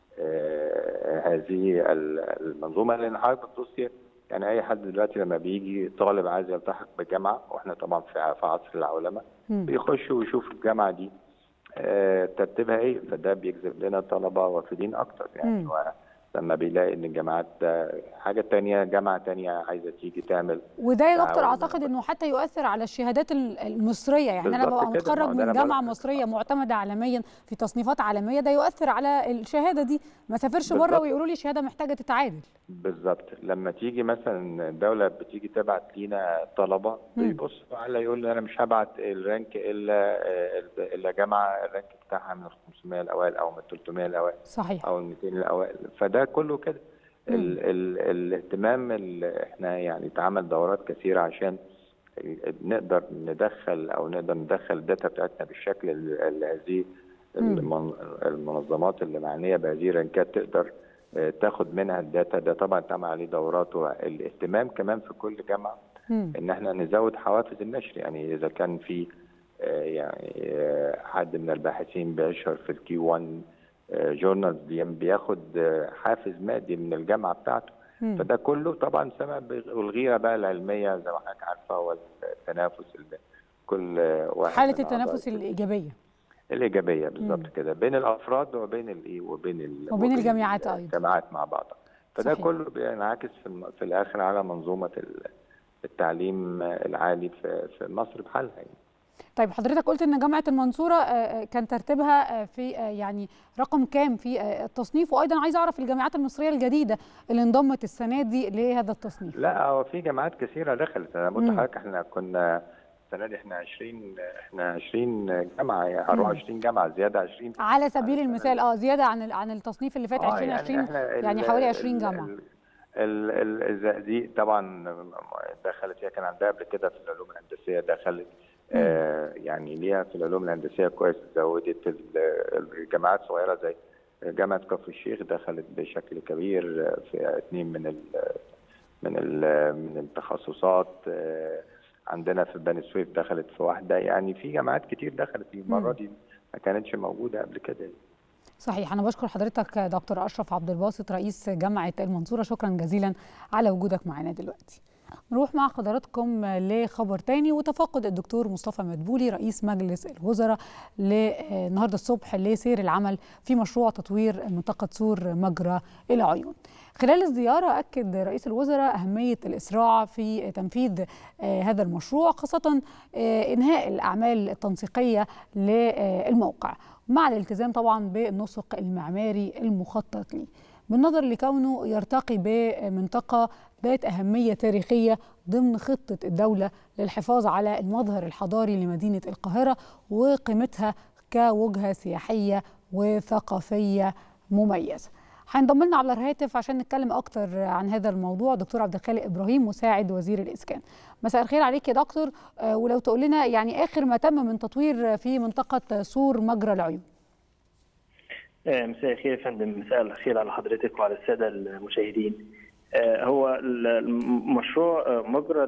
L: هذه المنظومه، لان حضرتك بتبصي يعني اي حد دلوقتي لما بيجي طالب عايز يلتحق بجامعه، واحنا طبعا في عصر العولمه، بيخش ويشوف الجامعه دي ترتيبها ايه، فده بيجذب لنا طلبه وافدين اكتر يعني. لما بيلاقي ان الجامعات حاجه ثانيه، جامعه ثانيه عايزه تيجي تعمل،
A: وده يا دكتور اعتقد انه حتى يؤثر على الشهادات المصريه، يعني انا ببقى متخرج من جامعه مصريه معتمده عالميا في تصنيفات عالميه، ده يؤثر على الشهاده دي، ما سافرش بره ويقولوا لي شهاده محتاجه تتعادل.
L: بالظبط. لما تيجي مثلا الدوله بتيجي تبعت لينا طلبه، بيبص على يقول انا مش هبعت الرانك الا الا جامعه الرانك بتاعها من ال خمسمية الاوائل او من ال ثلاثمية الاوائل،
A: صحيح،
L: او ال مئتين الاوائل. فده كله كده ال ال الاهتمام اللي احنا يعني اتعمل دورات كثيره عشان نقدر ندخل او نقدر ندخل الداتا بتاعتنا بالشكل اللي هذه المنظمات اللي معنيه بهذه الرانكات تقدر تاخد منها الداتا. ده طبعا اتعمل عليه دورات، والاهتمام كمان في كل جامعه ان احنا نزود حوافز النشر. يعني اذا كان في يعني حد من الباحثين بيشهر في الكي واحد جورنالز بياخد حافز مادي من الجامعه بتاعته. مم. فده كله طبعا سبب الغيره بقى العلميه زي ما حضرتك عارفه، والتنافس اللي كل واحد
A: حاله التنافس الايجابيه
L: الايجابيه بالظبط كده بين الافراد وبين الايه وبين
A: وبين الجامعات ايضا
L: الجامعات مع بعضها. فده صحيح. كله بينعكس في, في الاخر على منظومه التعليم العالي في في مصر بحالها يعني.
A: طيب حضرتك قلت ان جامعه المنصوره كان ترتيبها في يعني رقم كام في التصنيف، وايضا عايز اعرف الجامعات المصريه الجديده اللي انضمت السنه دي لهذا التصنيف.
L: لا هو في جامعات كثيره دخلت. انا قلت لحضرتك احنا كنا السنه دي احنا عشرين احنا عشرين جامعه، يعني هنروح عشرين جامعه زياده عشرين
A: على سبيل المثال اه زياده عن عن التصنيف اللي فات آه عشرين عشرين، يعني, يعني حوالي عشرين جامعه.
L: الزقازيق طبعا دخلت، هي كان عندها قبل كده في العلوم الهندسيه دخلت آه يعني ليها في العلوم الهندسيه كويس، زودت الجامعات صغيره زي جامعه كفر الشيخ دخلت بشكل كبير في اثنين من ال من ال من التخصصات. آه عندنا في بني سويف دخلت في واحده، يعني في جامعات كتير دخلت المره دي ما كانتش موجوده قبل كده.
A: صحيح. أنا بشكر حضرتك دكتور أشرف عبد الباسط رئيس جامعة المنصورة، شكرا جزيلا على وجودك معنا دلوقتي. نروح مع حضراتكم لخبر تاني، وتفقد الدكتور مصطفى مدبولي رئيس مجلس الوزراء النهارده الصبح لسير العمل في مشروع تطوير منطقة سور مجرى العيون. خلال الزيارة أكد رئيس الوزراء أهمية الإسراع في تنفيذ هذا المشروع، خاصة إنهاء الأعمال التنسيقية للموقع مع الالتزام طبعا بالنسق المعماري المخطط ليه، بالنظر لكونه يرتقي بمنطقة ذات أهمية تاريخية ضمن خطة الدولة للحفاظ على المظهر الحضاري لمدينة القاهرة وقيمتها كوجهة سياحية وثقافية مميزة. هينضم لنا على الهاتف عشان نتكلم أكتر عن هذا الموضوع دكتور عبد الخالق إبراهيم مساعد وزير الإسكان. مساء الخير عليك يا دكتور، ولو تقول لنا يعني آخر ما تم من تطوير في منطقة سور مجرى العيون.
M: مساء الخير يا فندم. مساء الخير على حضرتك وعلى السادة المشاهدين. هو المشروع مجرى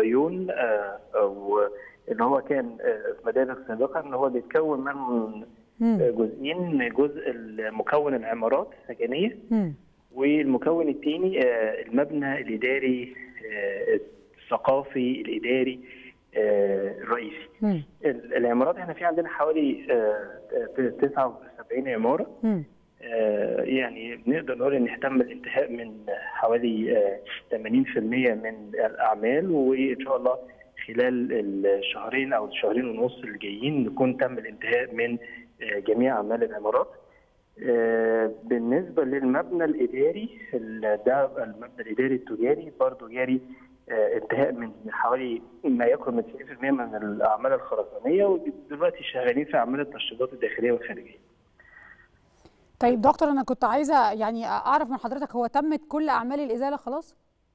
M: العيون واللي هو كان في مدارس سابقا، ان هو بيتكون من جزئين، جزء مكون العمارات السكنيه
A: مم.
M: والمكون الثاني المبنى الاداري الثقافي الاداري الرئيسي.
A: مم.
M: العمارات احنا في عندنا حوالي تسعة وسبعين عماره.
A: مم.
M: يعني بنقدر نقول ان تم الانتهاء من حوالي ثمانين بالمئة من الاعمال، وان شاء الله خلال الشهرين او الشهرين ونص الجايين نكون تم الانتهاء من جميع اعمال العمارات. بالنسبه للمبنى الاداري، ده المبنى الاداري التجاري برضه جاري انتهاء من حوالي ما يقرب من تسعين بالمئة من الاعمال الخرسانيه، ودلوقتي شغالين في اعمال التشطيبات الداخليه والخارجيه.
A: طيب دكتور، انا كنت عايزه يعني اعرف من حضرتك، هو تمت كل اعمال الازاله خلاص؟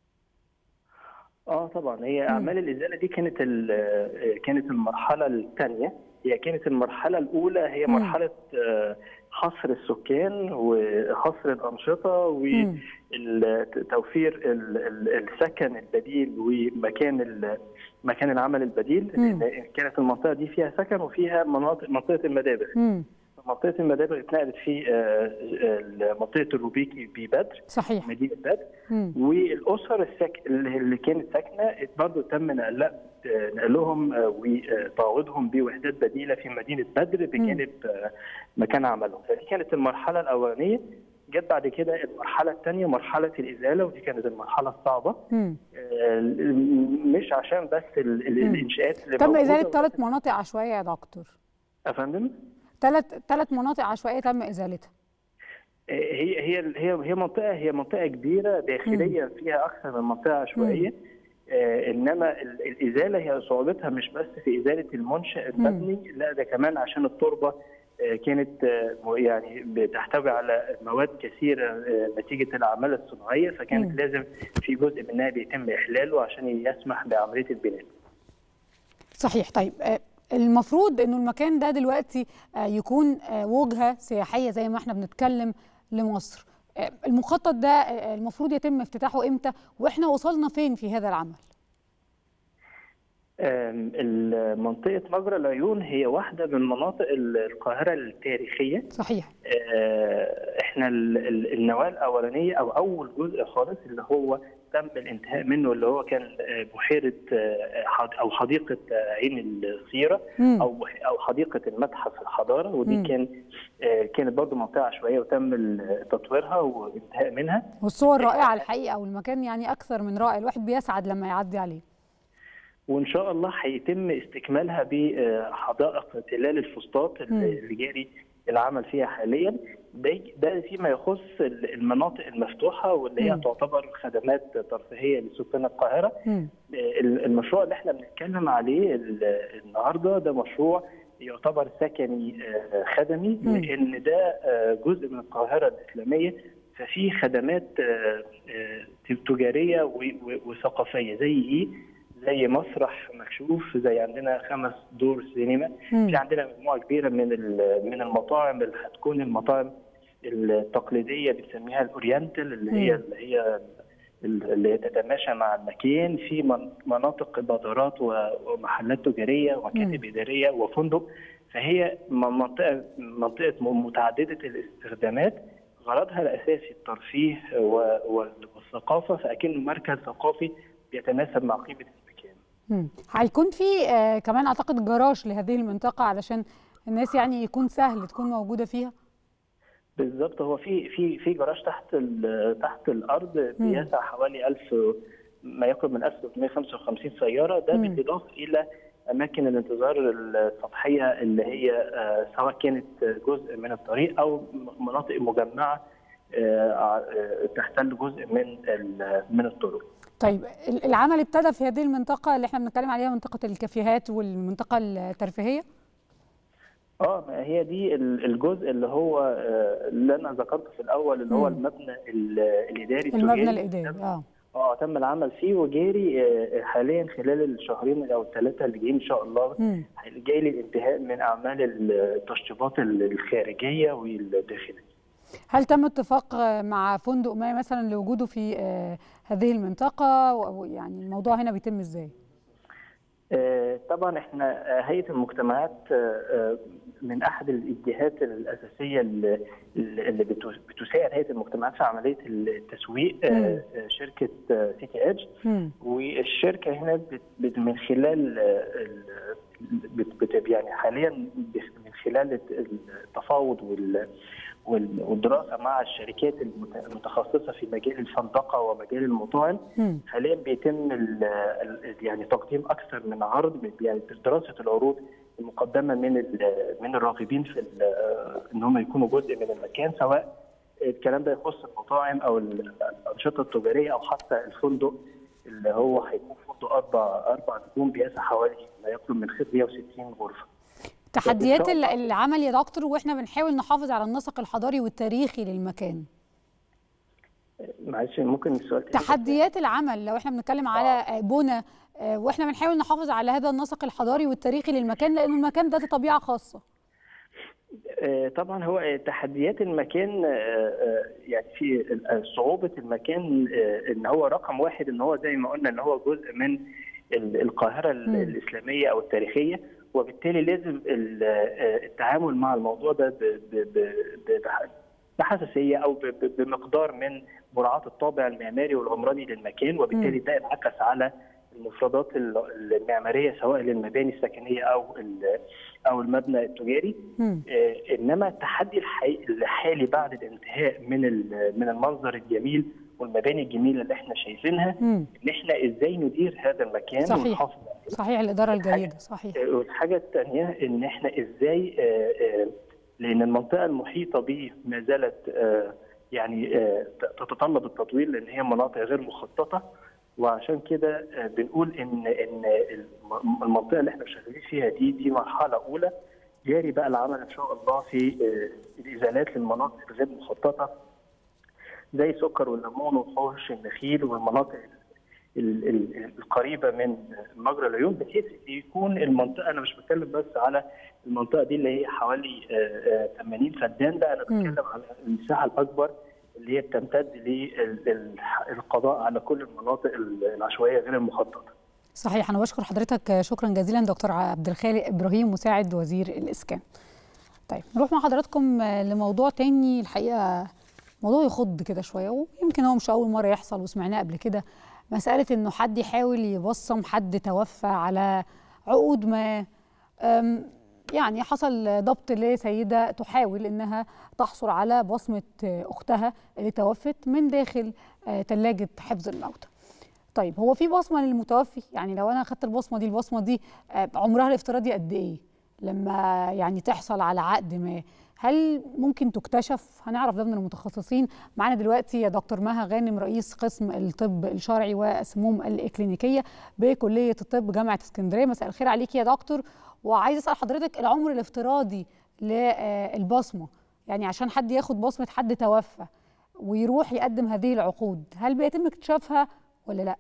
M: اه طبعا، هي اعمال الازاله دي كانت كانت المرحله الثانيه. هي كانت المرحله الاولى هي مرحله حصر السكان وحصر الانشطه وتوفير السكن البديل ومكان مكان العمل البديل. كانت المنطقه دي فيها سكن وفيها مناطق منطقه المدابغ.
A: مم.
M: منطقه المدابغ اتنقلت في منطقه الروبيكي ببدر،
A: صحيح،
M: مدينه بدر. مم. والاسر السك... اللي كانت ساكنه برضه تم نقلهم وتعويضهم بوحدات بديله في مدينه بدر بجانب مكان عملهم. فدي كانت المرحله الاولانيه. جت بعد كده المرحله الثانيه مرحله الازاله، ودي كانت المرحله الصعبه.
A: مم.
M: مش عشان بس الانشاءات اللي
A: تم ازاله ثلاث مناطق عشوائيه يا دكتور.
M: يا فندم؟
A: ثلاث ثلاث مناطق عشوائيه تم ازالتها.
M: هي هي هي هي منطقه هي منطقه كبيره داخليا فيها اكثر من منطقه عشوائيه. آه انما الازاله هي صعوبتها مش بس في ازاله المنشا المبني، لا ده كمان عشان التربه آه كانت آه يعني بتحتوي على مواد كثيره آه نتيجه الاعمال الصناعيه، فكانت مم. لازم في جزء منها بيتم احلاله عشان يسمح بعمليه البناء.
A: صحيح. طيب آه المفروض انه المكان ده دلوقتي يكون وجهه سياحيه زي ما احنا بنتكلم لمصر. المخطط ده المفروض يتم افتتاحه امتى، واحنا وصلنا فين في هذا العمل؟
M: منطقه مجرى العيون هي واحده من مناطق القاهره التاريخيه.
A: صحيح.
M: احنا النواه الاولانيه او اول جزء خالص اللي هو تم الانتهاء منه، اللي هو كان بحيره او حديقه عين السيره او او حديقه المتحف الحضاره، ودي م. كان كانت برضه منطقه عشوائيه وتم تطويرها والانتهاء منها.
A: والصور رائعه الحقيقه، والمكان يعني اكثر من رائع، الواحد بيسعد لما يعدي عليه.
M: وان شاء الله هيتم استكمالها بحدائق تلال الفسطاط اللي جاري العمل فيها حاليا. ده ده فيما يخص المناطق المفتوحه واللي هي تعتبر خدمات ترفيهيه لسكان القاهره. م. المشروع اللي احنا بنتكلم عليه النهارده ده مشروع يعتبر سكني خدمي، لان ده جزء من القاهره الاسلاميه، ففي خدمات تجاريه وثقافيه زي ايه؟ زي مسرح مكشوف، زي عندنا خمس دور سينما. مم. في عندنا مجموعه كبيره من من المطاعم اللي هتكون المطاعم التقليديه بنسميها الاورينتال، اللي مم. هي اللي هي اللي تتماشى مع المكان. في مناطق بازارات ومحلات تجاريه ومكاتب اداريه وفندق. فهي منطقه منطقه متعدده الاستخدامات، غرضها الاساسي الترفيه والثقافه، فاكنه مركز ثقافي بيتناسب مع قيمه المكان.
A: هيكون في آه كمان اعتقد جراج لهذه المنطقه علشان الناس يعني يكون سهل تكون موجوده فيها.
M: بالظبط، هو في في في جراج تحت تحت الارض بيسع حوالي ألف ما يقرب من ألف وثلاثمئة وخمسة وخمسين سياره، ده بالاضافه الى اماكن الانتظار السطحيه اللي هي آه سواء كانت جزء من الطريق او مناطق مجمعه آه تحتل جزء من من الطرق.
A: طيب العمل ابتدى في هذه المنطقة اللي احنا بنتكلم عليها، منطقة الكافيهات والمنطقة الترفيهية؟
M: اه، ما هي دي الجزء اللي هو اللي انا ذكرته في الاول، اللي هو المبنى الاداري
A: المبنى الاداري اه
M: اه تم العمل فيه وجاري حاليا خلال الشهرين او الثلاثه اللي جايين ان شاء الله جاي للانتهاء من اعمال التشطيبات الخارجيه والداخليه.
A: هل تم اتفاق مع فندق ما مثلا لوجوده في هذه المنطقة؟ يعني الموضوع هنا بيتم ازاي؟
M: طبعا احنا هيئة المجتمعات من احد الجهات الاساسيه اللي, اللي بتساعد هيئه المجتمعات في عمليه التسويق، مم. شركه سي تي ايدج. والشركه هنا بت من خلال بت يعني حاليا من خلال التفاوض وال والدراسه مع الشركات المتخصصه في مجال الفندقه ومجال المطاعم، حاليا بيتم يعني تقديم اكثر من عرض، يعني دراسه العروض المقدمه من من الراغبين في ان هم يكونوا جزء من المكان، سواء الكلام ده يخص المطاعم او الانشطه التجاريه او حتى الفندق اللي هو هيكون فندق اربع اربع نجوم بيسع حوالي ما يقرب من مئة وستين غرفه.
A: تحديات العمل يا دكتور واحنا بنحاول نحافظ على النسق الحضاري والتاريخي للمكان.
M: معلش ممكن السؤال تاني؟
A: تحديات العمل لو احنا بنتكلم على بنى واحنا بنحاول نحافظ على هذا النسق الحضاري والتاريخي للمكان، لانه المكان ده طبيعه خاصه.
M: طبعا هو تحديات المكان يعني في صعوبه المكان ان هو رقم واحد ان هو زي ما قلنا ان هو جزء من القاهره م. الاسلاميه او التاريخيه، وبالتالي لازم التعامل مع الموضوع ده بحساسيه او بمقدار من مراعاه الطابع المعماري والعمراني للمكان، وبالتالي ده انعكس على المفردات المعماريه سواء للمباني السكنيه او او المبنى التجاري. انما التحدي الحالي بعد الانتهاء من من المنظر الجميل والمباني الجميله اللي احنا شايفينها، ان احنا ازاي ندير هذا المكان
A: ونحافظ عليه. صحيح، الاداره الجيده. صحيح.
M: والحاجه الثانيه ان احنا ازاي لان المنطقه المحيطه به ما زالت يعني تتطلب التطوير لان هي مناطق غير مخططه، وعشان كده بنقول ان ان المنطقه اللي احنا شغالين فيها دي دي مرحله اولى، جاري بقى العمل ان شاء الله في الازالات للمناطق الغير مخططه زي سكر والليمون وحوش النخيل والمناطق القريبه من مجرى العيون، بحيث يكون المنطقه، انا مش بتكلم بس على المنطقه دي اللي هي حوالي ثمانين فدان، لا انا بتكلم على المساحه الاكبر اللي هي بتمتد للقضاء على كل المناطق العشوائيه غير المخططه.
A: صحيح، انا بشكر حضرتك شكرا جزيلا دكتور عبد الخالق ابراهيم مساعد وزير الاسكان. طيب نروح مع حضراتكم لموضوع تاني، الحقيقه موضوع يخض كده شويه، ويمكن هو مش اول مره يحصل وسمعناه قبل كده، مساله انه حد يحاول يبصم حد توفى على عقود ما. يعني حصل ضبط لسيده تحاول انها تحصل على بصمه اختها اللي توفت من داخل ثلاجه حفظ الموتى. طيب هو في بصمه للمتوفي؟ يعني لو انا اخذت البصمه دي، البصمه دي عمرها الافتراضي قد ايه لما يعني تحصل على عقد ما؟ هل ممكن تكتشف؟ هنعرف ده من المتخصصين. معانا دلوقتي يا دكتور مها غانم رئيس قسم الطب الشرعي والسموم الاكلينيكيه بكليه الطب جامعه اسكندريه. مساء الخير عليكي يا دكتور. وعايز اسال حضرتك العمر الافتراضي للبصمه، يعني عشان حد ياخد بصمه حد توفى ويروح يقدم هذه العقود، هل بيتم اكتشافها ولا لا؟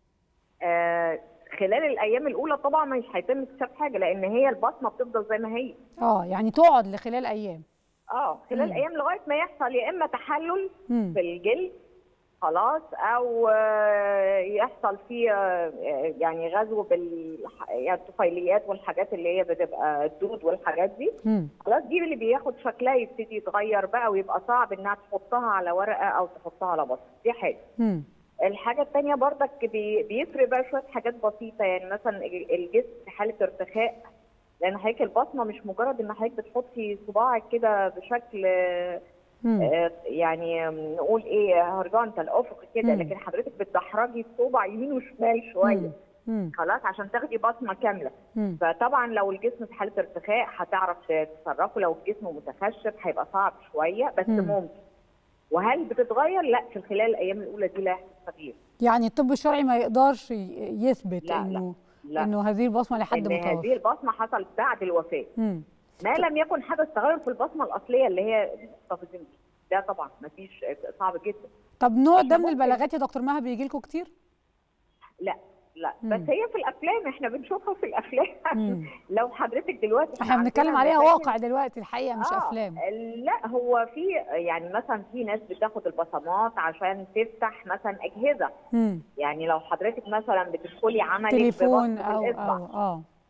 N: آه خلال الايام الاولى طبعا مش هيتم اكتشاف حاجه، لان هي البصمه بتفضل زي ما هي.
A: اه يعني تقعد لخلال ايام.
N: اه خلال ايام لغايه ما يحصل يا اما تحلل مم. في الجلد خلاص، او يحصل فيه يعني غزو بالطفيليات والحاجات اللي هي بتبقى الدود والحاجات دي. مم. خلاص دي اللي بياخد شكلها يبتدي يتغير بقى، ويبقى صعب انها تحطها على ورقه او تحطها على بصمه. دي حاجه. مم. الحاجه الثانيه برضك بيفرق بقى شويه حاجات بسيطه، يعني مثلا الجسم في حاله ارتخاء، لان حضرتك البصمه مش مجرد ان حضرتك بتحطي صباعك كده بشكل آه يعني نقول ايه هوريزونتال افق كده، لكن حضرتك بتدحرجي الصبع يمين وشمال شويه خلاص عشان تاخدي بصمه كامله. مم. فطبعا لو الجسم في حاله ارتخاء هتعرف تتصرفه، لو الجسم متخشب هيبقى صعب شويه بس مم. ممكن. وهل بتتغير؟ لا، في خلال الايام الاولى دي لا يحصل تغيير.
A: يعني الطب الشرعي ما يقدرش يثبت
N: لا
A: انه
N: لا.
A: انه هذه البصمه لحد متوفى.
N: ان هذه البصمه حصلت بعد الوفاه. مم. ما لم يكن حدث تغير في البصمه الاصليه اللي هي محتفظين بيها، ده طبعا ما فيش، صعب جدا.
A: طب نوع ده من البلاغات يا دكتور مها بيجي لكم كتير؟
N: لا لا مم. بس هي في الافلام، احنا بنشوفها في الافلام. لو حضرتك دلوقتي
A: احنا بنتكلم عليها واقع دلوقتي الحقيقه مش آه افلام.
N: لا هو في يعني مثلا في ناس بتاخد البصمات عشان تفتح مثلا اجهزه. مم. يعني لو حضرتك مثلا بتدخلي عملك
A: تليفون او او اه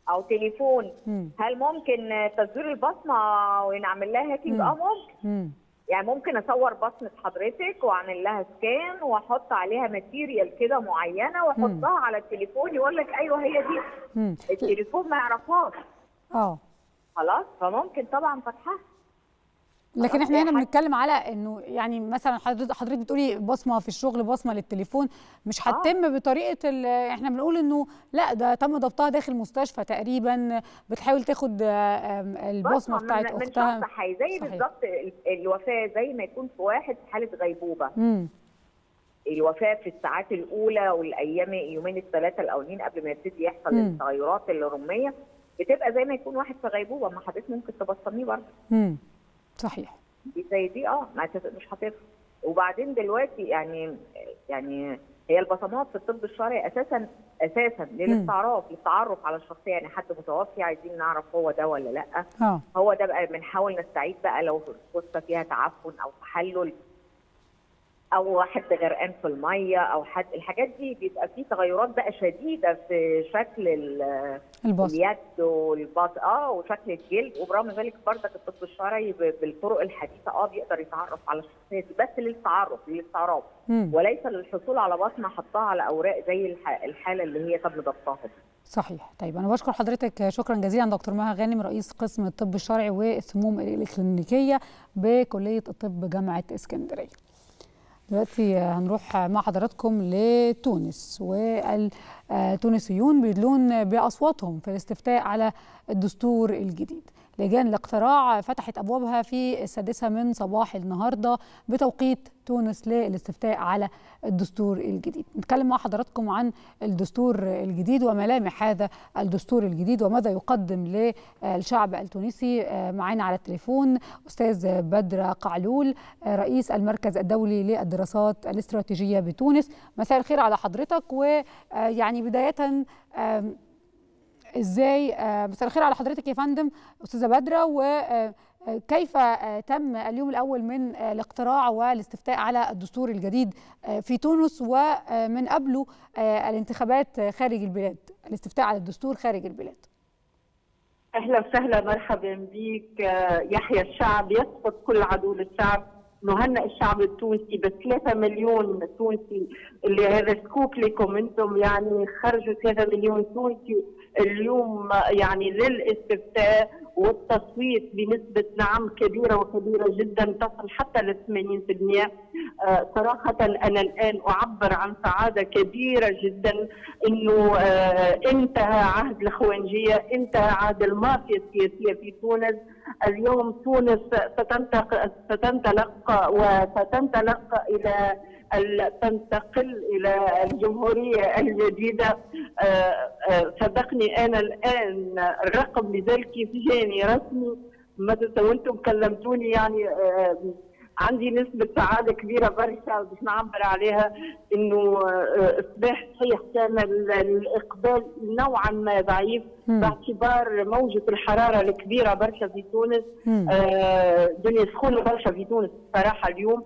N: او تليفون،
A: مم.
N: هل ممكن تزوير البصمه ونعمل لها هاكينج؟ اه ممكن.
A: مم.
N: يعني ممكن اصور بصمه حضرتك واعمل لها سكان واحط عليها ماتيريال كده معينه واحطها على التليفون، يقول لك ايوه هي دي.
A: مم.
N: التليفون ما يعرفهاش.
A: اه
N: خلاص، فممكن طبعا فتحها.
A: لكن احنا هنا بنتكلم على انه يعني مثلا حضرتك حضرتك بتقولي بصمه في الشغل، بصمه للتليفون، مش هتتم آه. بطريقه احنا بنقول انه لا ده تم ضبطها داخل مستشفى تقريبا، بتحاول تاخد البصمه بتاعت اختها
N: من شخص حي، زي بالظبط الوفاه، زي ما يكون في واحد في حاله غيبوبه.
A: امم
N: الوفاه في الساعات الاولى والايام اليومين الثلاثه الاولين قبل ما يبتدي يحصل مم. التغيرات الهرمونيه، بتبقى زي ما يكون واحد في غيبوبه، ما حضرتك ممكن تبصميه برضه.
A: امم صحيح.
N: دي زي دي اه مش هتفرق. وبعدين دلوقتي يعني يعني هي البصمات في الطب الشرعي اساسا اساسا للاستعراف، للتعرف على الشخصيه، يعني حد متوفي عايزين نعرف هو ده ولا لا.
A: اه
N: هو ده بقى بنحاول نستعيد بقى لو القصه فيها تعفن او تحلل او حد غرقان في الميه او حد، الحاجات دي بيبقى فيه تغيرات بقى شديده في شكل اليد والباط اه وشكل الجلد، وبرغم ذلك برضك الطب الشرعي بالطرق الحديثه اه بيقدر يتعرف على الشخصيه دي، بس للتعرف للاستعراف وليس للحصول على بصمه حطها على اوراق زي الحاله اللي هي تم ضبطها دي.
A: صحيح. طيب انا بشكر حضرتك شكرا جزيلا دكتور مها غانم، رئيس قسم الطب الشرعي والسموم الإكلينيكية بكليه الطب جامعه اسكندريه. دلوقتي هنروح مع حضراتكم لتونس، والتونسيون بيدلون بأصواتهم في الاستفتاء على الدستور الجديد. لجان الاقتراع فتحت أبوابها في السادسة من صباح النهاردة بتوقيت تونس للاستفتاء على الدستور الجديد. نتكلم مع حضراتكم عن الدستور الجديد وملامح هذا الدستور الجديد وماذا يقدم للشعب التونسي. معنا على التليفون أستاذ بدر قعلول، رئيس المركز الدولي للدراسات الاستراتيجية بتونس. مساء الخير على حضرتك. ويعني بداية ازاي مساء الخير على حضرتك يا فندم استاذه بدره، وكيف تم اليوم الاول من الاقتراع والاستفتاء على الدستور الجديد في تونس، ومن قبله الانتخابات خارج البلاد، الاستفتاء على الدستور خارج البلاد؟
O: اهلا وسهلا، مرحبا بك. يحيى الشعب، يسقط كل عدو للشعب. نهنئ الشعب التونسي بثلاثة مليون تونسي، اللي هذا سكوب لكم انتم، يعني خرجوا ثلاثة مليون تونسي اليوم يعني للاستفتاء والتصويت بنسبة نعم كبيرة وكبيرة جدا تصل حتى ل ثمانين بالمئة. آه صراحة أنا الآن أعبر عن سعادة كبيرة جدا إنه آه انتهى عهد الخوانجية، انتهى عهد المافيا السياسية في تونس. اليوم تونس ستنطلق ستنطلق وستنطلق إلى تنتقل إلى الجمهورية الجديدة. صدقني أنا الآن الرقم لذلك كيف جاني رسمي متى وأنتم كلمتوني، يعني عندي نسبة سعادة كبيرة برشا باش نعبر عليها. إنه صباح صحيح كان الإقبال نوعا ما ضعيف باعتبار موجة الحرارة الكبيرة برشا في تونس. الدنيا سخونة برشا في تونس صراحة اليوم،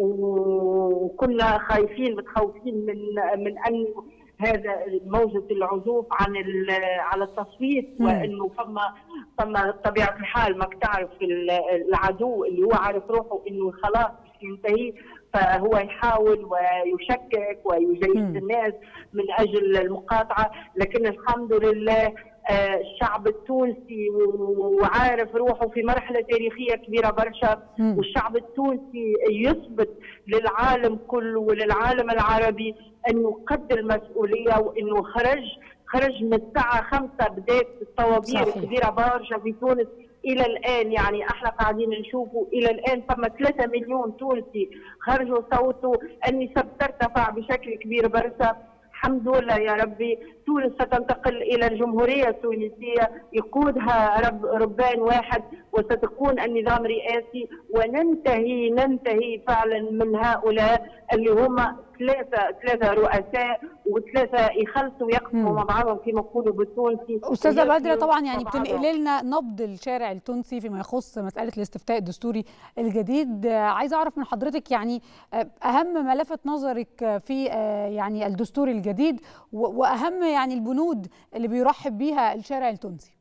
O: وكنا خايفين متخوفين من من أن هذا موجة العزوف عن على التصويت، وانه فما فما طبيعة الحال ما تعرف العدو اللي هو عارف روحه انه خلاص ينتهي، فهو يحاول ويشكك ويجيش الناس من اجل المقاطعة. لكن الحمد لله الشعب التونسي وعارف روحه في مرحلة تاريخية كبيرة برشا، والشعب التونسي يثبت للعالم كله وللعالم العربي انه قد المسؤولية، وانه خرج خرج من الساعة خمسة بدات الطوابير كبيرة برشا في تونس الى الان. يعني احنا قاعدين نشوفوا الى الان ثم ثلاثة مليون تونسي خرجوا صوتوا، النسب ترتفع بشكل كبير برشا. الحمد لله يا ربي. تونس ستنتقل إلى الجمهورية التونسية يقودها رب ربان واحد، وستكون النظام رئاسي، وننتهي ننتهي فعلا من هؤلاء اللي هم ثلاثة ثلاثة رؤساء وثلاثة يخلصوا ويقسموا مع بعضهم كما يقولوا بالتونسي.
A: أستاذة بدر، طبعا يعني بتنقل لنا نبض الشارع التونسي فيما يخص مسألة الاستفتاء الدستوري الجديد. عايزة أعرف من حضرتك يعني أهم ما لفت نظرك في يعني الدستور الجديد، وأهم يعني البنود اللي بيرحب بيها الشارع التونسي؟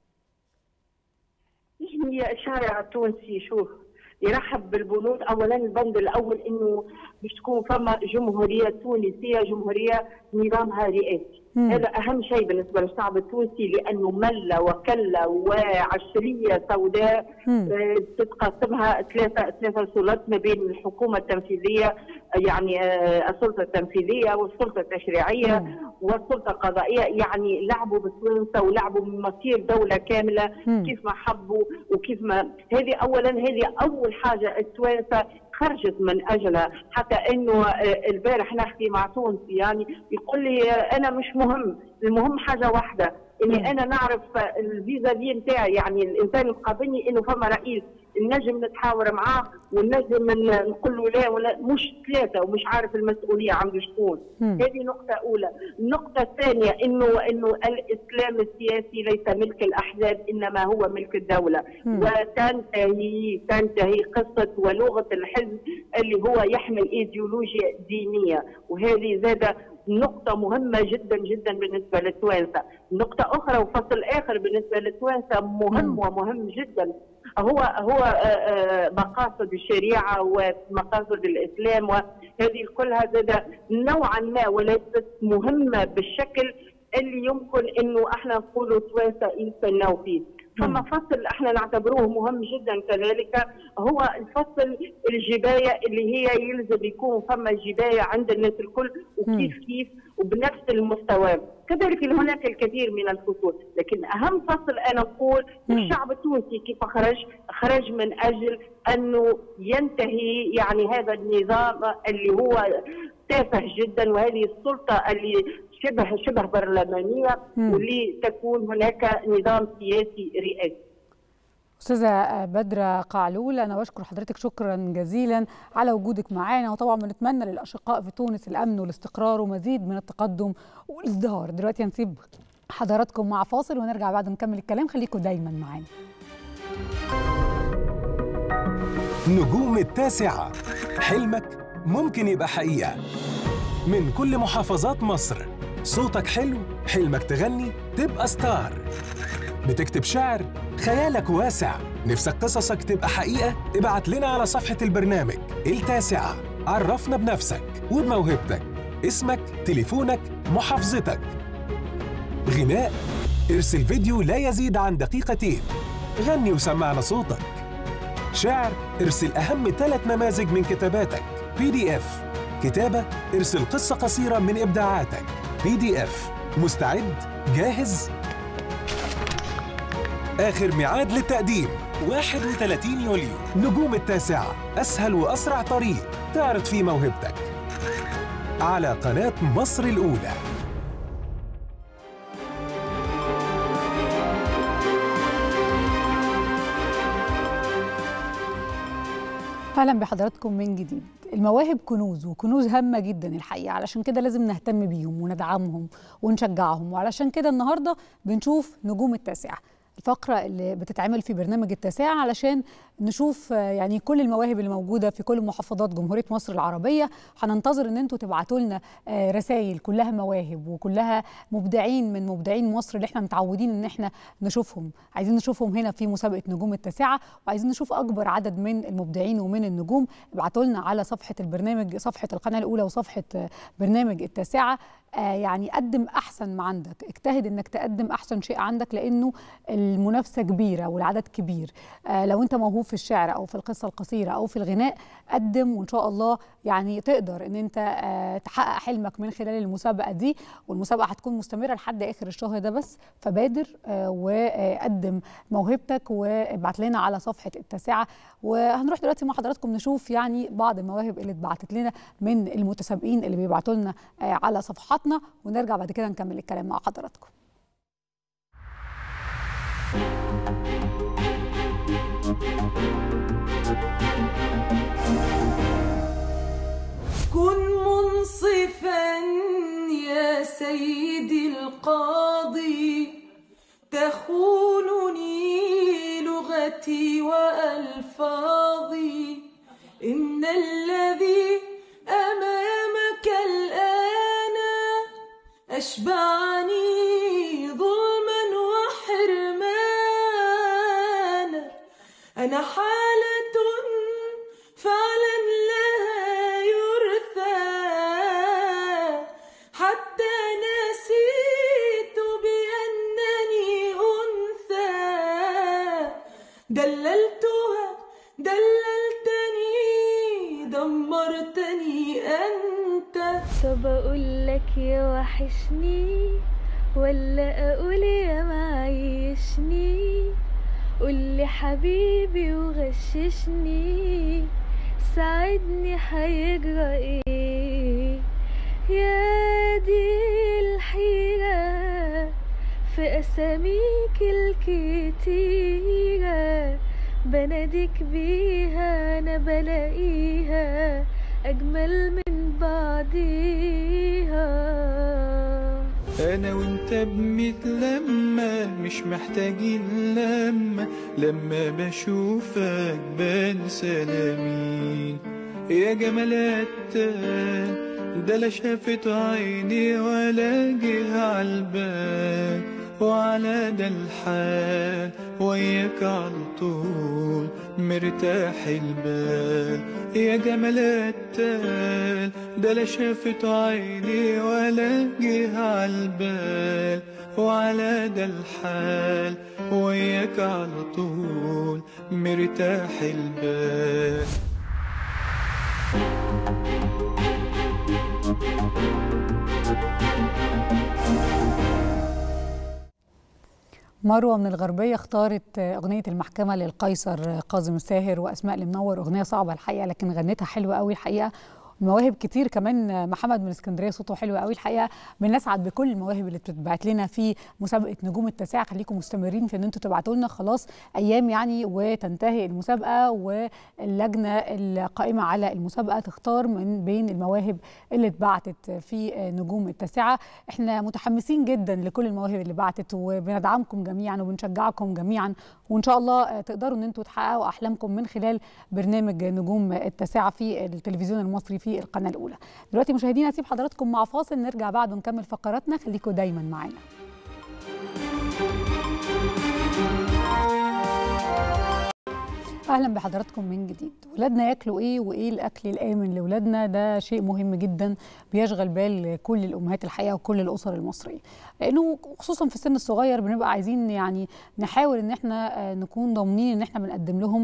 O: هي الشارع التونسي شوف يرحب بالبنود. اولا البند الاول انه باش تكون فما جمهوريه تونسيه، جمهوريه نظامها رئاسي. هذا اهم شيء بالنسبه للشعب التونسي، لانه مله وكله وعشريه سوداء تتقاسمها ثلاثه ثلاثه سلطات ما بين الحكومه التنفيذيه، يعني السلطه التنفيذيه والسلطه التشريعيه والسلطه القضائيه. يعني لعبوا بتوانسه ولعبوا بمصير دوله كامله كيف ما حبوا وكيف ما. هذه اولا، هذه اول حاجه التوانسه خرجت من اجلها. حتى انه البارح نحكي مع تونسي يعني يقول لي انا مش مهم، المهم حاجه واحده اني انا نعرف الفيزا دي نتاعي، يعني الانسان يقابلني انه فما رئيس نجم نتحاور معاه ونجم نقول له لا ولا مش ثلاثه ومش عارف المسؤوليه عنده شكون. هذه نقطه اولى. النقطه الثانيه انه انه الاسلام السياسي ليس ملك الاحزاب انما هو ملك الدوله، وتنتهي تنتهي قصه ولغه الحزب اللي هو يحمل ايديولوجيا دينيه، وهذه زاده نقطة مهمة جدا جدا بالنسبة للتوانسة. نقطة أخرى وفصل آخر بالنسبة للتوانسة مهم ومهم جدا، هو هو مقاصد الشريعة ومقاصد الإسلام، وهذه كلها زادة نوعا ما وليست مهمة بالشكل اللي يمكن إنه احنا نقولوا توانسة يستناو فيه. فما فصل احنا نعتبروه مهم جدا كذلك، هو الفصل الجبايه اللي هي يلزم يكون فما جبايه عند الناس الكل وكيف كيف وبنفس المستوى. كذلك هناك الكثير من الفصول، لكن اهم فصل انا اقول الشعب التونسي كيف خرج خرج من اجل انه ينتهي يعني هذا النظام اللي هو تافه جدا، وهذه السلطه اللي شبه شبه برلمانيه، واللي تكون هناك نظام سياسي رئاسي.
A: استاذه بدر قعلول، انا بشكر حضرتك شكرا جزيلا على وجودك معانا، وطبعا بنتمنى للاشقاء في تونس الامن والاستقرار ومزيد من التقدم والازدهار. دلوقتي هنسيب حضراتكم مع فاصل ونرجع بعد نكمل الكلام، خليكم دايما معانا.
K: نجوم التاسعة، حلمك ممكن يبقى حقيقة. من كل محافظات مصر، صوتك حلو، حلمك تغني تبقى ستار. بتكتب شعر، خيالك واسع، نفسك قصصك تبقى حقيقة؟ ابعت لنا على صفحة البرنامج التاسعة. عرفنا بنفسك وبموهبتك، اسمك، تليفونك، محافظتك. غناء، ارسل فيديو لا يزيد عن دقيقتين، غني وسمعنا صوتك. شعر، ارسل أهم ثلاث نماذج من كتاباتك. بي دي اف، كتابة، ارسل قصة قصيرة من إبداعاتك. بي دي اف، مستعد؟ جاهز؟ آخر ميعاد للتقديم واحد وثلاثين يوليو. نجوم التاسعة، أسهل وأسرع طريق تعرض فيه موهبتك على قناة مصر الأولى.
A: اهلا بحضراتكم من جديد. المواهب كنوز، وكنوز هامه جدا الحقيقه، علشان كده لازم نهتم بيهم وندعمهم ونشجعهم، وعلشان كده النهارده بنشوف نجوم التاسعه، الفقره اللي بتتعمل في برنامج التاسعه علشان نشوف يعني كل المواهب اللي موجوده في كل محافظات جمهوريه مصر العربيه. هننتظر ان انتوا تبعتوا لنا رسائل كلها مواهب وكلها مبدعين من مبدعين مصر اللي احنا متعودين ان احنا نشوفهم. عايزين نشوفهم هنا في مسابقه نجوم التاسعه، وعايزين نشوف اكبر عدد من المبدعين ومن النجوم. ابعتوا لنا على صفحه البرنامج، صفحه القناه الاولى وصفحه برنامج التاسعه. آه يعني قدم احسن ما عندك، اجتهد انك تقدم احسن شيء عندك، لانه المنافسه كبيره والعدد كبير. آه لو انت موهوب في الشعر او في القصه القصيره او في الغناء، قدم وان شاء الله يعني تقدر ان انت آه تحقق حلمك من خلال المسابقه دي. والمسابقه هتكون مستمره لحد اخر الشهر ده بس، فبادر آه وقدم موهبتك وابعت لنا على صفحه التاسعه. وهنروح دلوقتي مع حضراتكم نشوف يعني بعض المواهب اللي اتبعتت لنا من المتسابقين اللي بيبعتوا لنا آه على صفحات، ونرجع بعد كده نكمل الكلام مع حضراتكم.
P: كن منصفا يا سيدي القاضي، تخونني لغتي وألفاظي، إن الذي أمامك الآن أشبعني حالة فعلا لها يرثى حتى نسيت بأنني أنثى دللتها دللتني دمرتني أنت.
Q: طب أقول لك يا وحشني ولا أقول يا معيشني؟ قولي حبيبي وغششني ساعدني هيجرى ايه يا دي الحيرة في أساميك الكتيرة بناديك بيها أنا بلاقيها أجمل من بعضيها.
R: أنا وأنت بنتلمى مش محتاجين لما لما بشوفك بنسى مين يا جمالات ده لا شافت عيني ولا جه عالبال وعلى ده الحال وياك عالطول مرتاح البال يا جمالات ده لا شافت عيني ولا جه عالبال وعلى ده الحال وياك عالطول مرتاح البال.
A: مروة من الغربية اختارت أغنية المحكمة للقيصر كاظم الساهر وأسماء المنور. أغنية صعبة الحقيقة لكن غنتها حلوة قوي الحقيقة. مواهب كتير كمان. محمد من اسكندريه صوته حلو قوي الحقيقه. بنسعد بكل المواهب اللي بتتبعت لنا في مسابقه نجوم التاسعه. خليكم مستمرين في ان انتم تبعتوا لنا. خلاص ايام يعني وتنتهي المسابقه واللجنه القائمه على المسابقه تختار من بين المواهب اللي اتبعتت في نجوم التاسعه. احنا متحمسين جدا لكل المواهب اللي بعتت وبندعمكم جميعا وبنشجعكم جميعا وان شاء الله تقدروا ان انتم تحققوا احلامكم من خلال برنامج نجوم التاسعه في التلفزيون المصري في القناه الاولى. دلوقتي مشاهدينا اسيب حضراتكم مع فاصل نرجع بعد ونكمل فقراتنا. خليكم دايما معانا. اهلا بحضراتكم من جديد. ولادنا ياكلوا ايه وايه الاكل الامن لاولادنا؟ ده شيء مهم جدا بيشغل بال كل الامهات الحقيقه وكل الاسر المصريه، لانه خصوصا في السن الصغير بنبقى عايزين يعني نحاول ان احنا نكون ضامنين ان احنا بنقدم لهم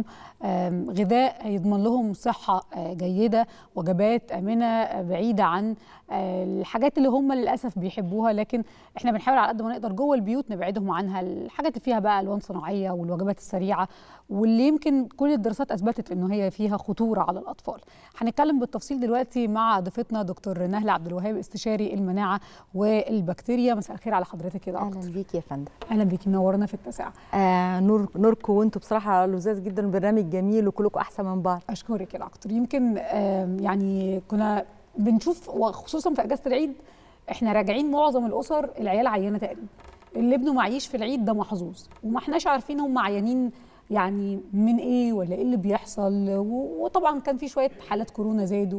A: غذاء يضمن لهم صحه جيده، وجبات امنه بعيده عن الحاجات اللي هم للاسف بيحبوها، لكن احنا بنحاول على قد ما نقدر جوه البيوت نبعدهم عنها. الحاجات اللي فيها بقى الوان صناعيه والوجبات السريعه واللي يمكن كل الدراسات اثبتت انه هي فيها خطوره على الاطفال. هنتكلم بالتفصيل دلوقتي مع ضيفتنا دكتور نهله عبد الوهاب استشاري المناعه والبكتيريا. مساء الخير على حضرتك يا دكتور.
S: اهلا بيكي يا فندم.
A: اهلا بيكي، منورنا في التاسعه.
S: آه نور نوركم وانتم بصراحه لذاذ جدا، برنامج جميل وكلكم احسن من بعض.
A: اشكرك يا دكتور. يمكن آه يعني كنا بنشوف وخصوصا في اجازه العيد احنا راجعين معظم الاسر العيال عيانه تقريبا، اللي ابنه معيش في العيد ده محظوظ، وما احناش عارفين هم عيانين يعني من ايه ولا ايه اللي بيحصل. وطبعا كان في شويه حالات كورونا زادوا،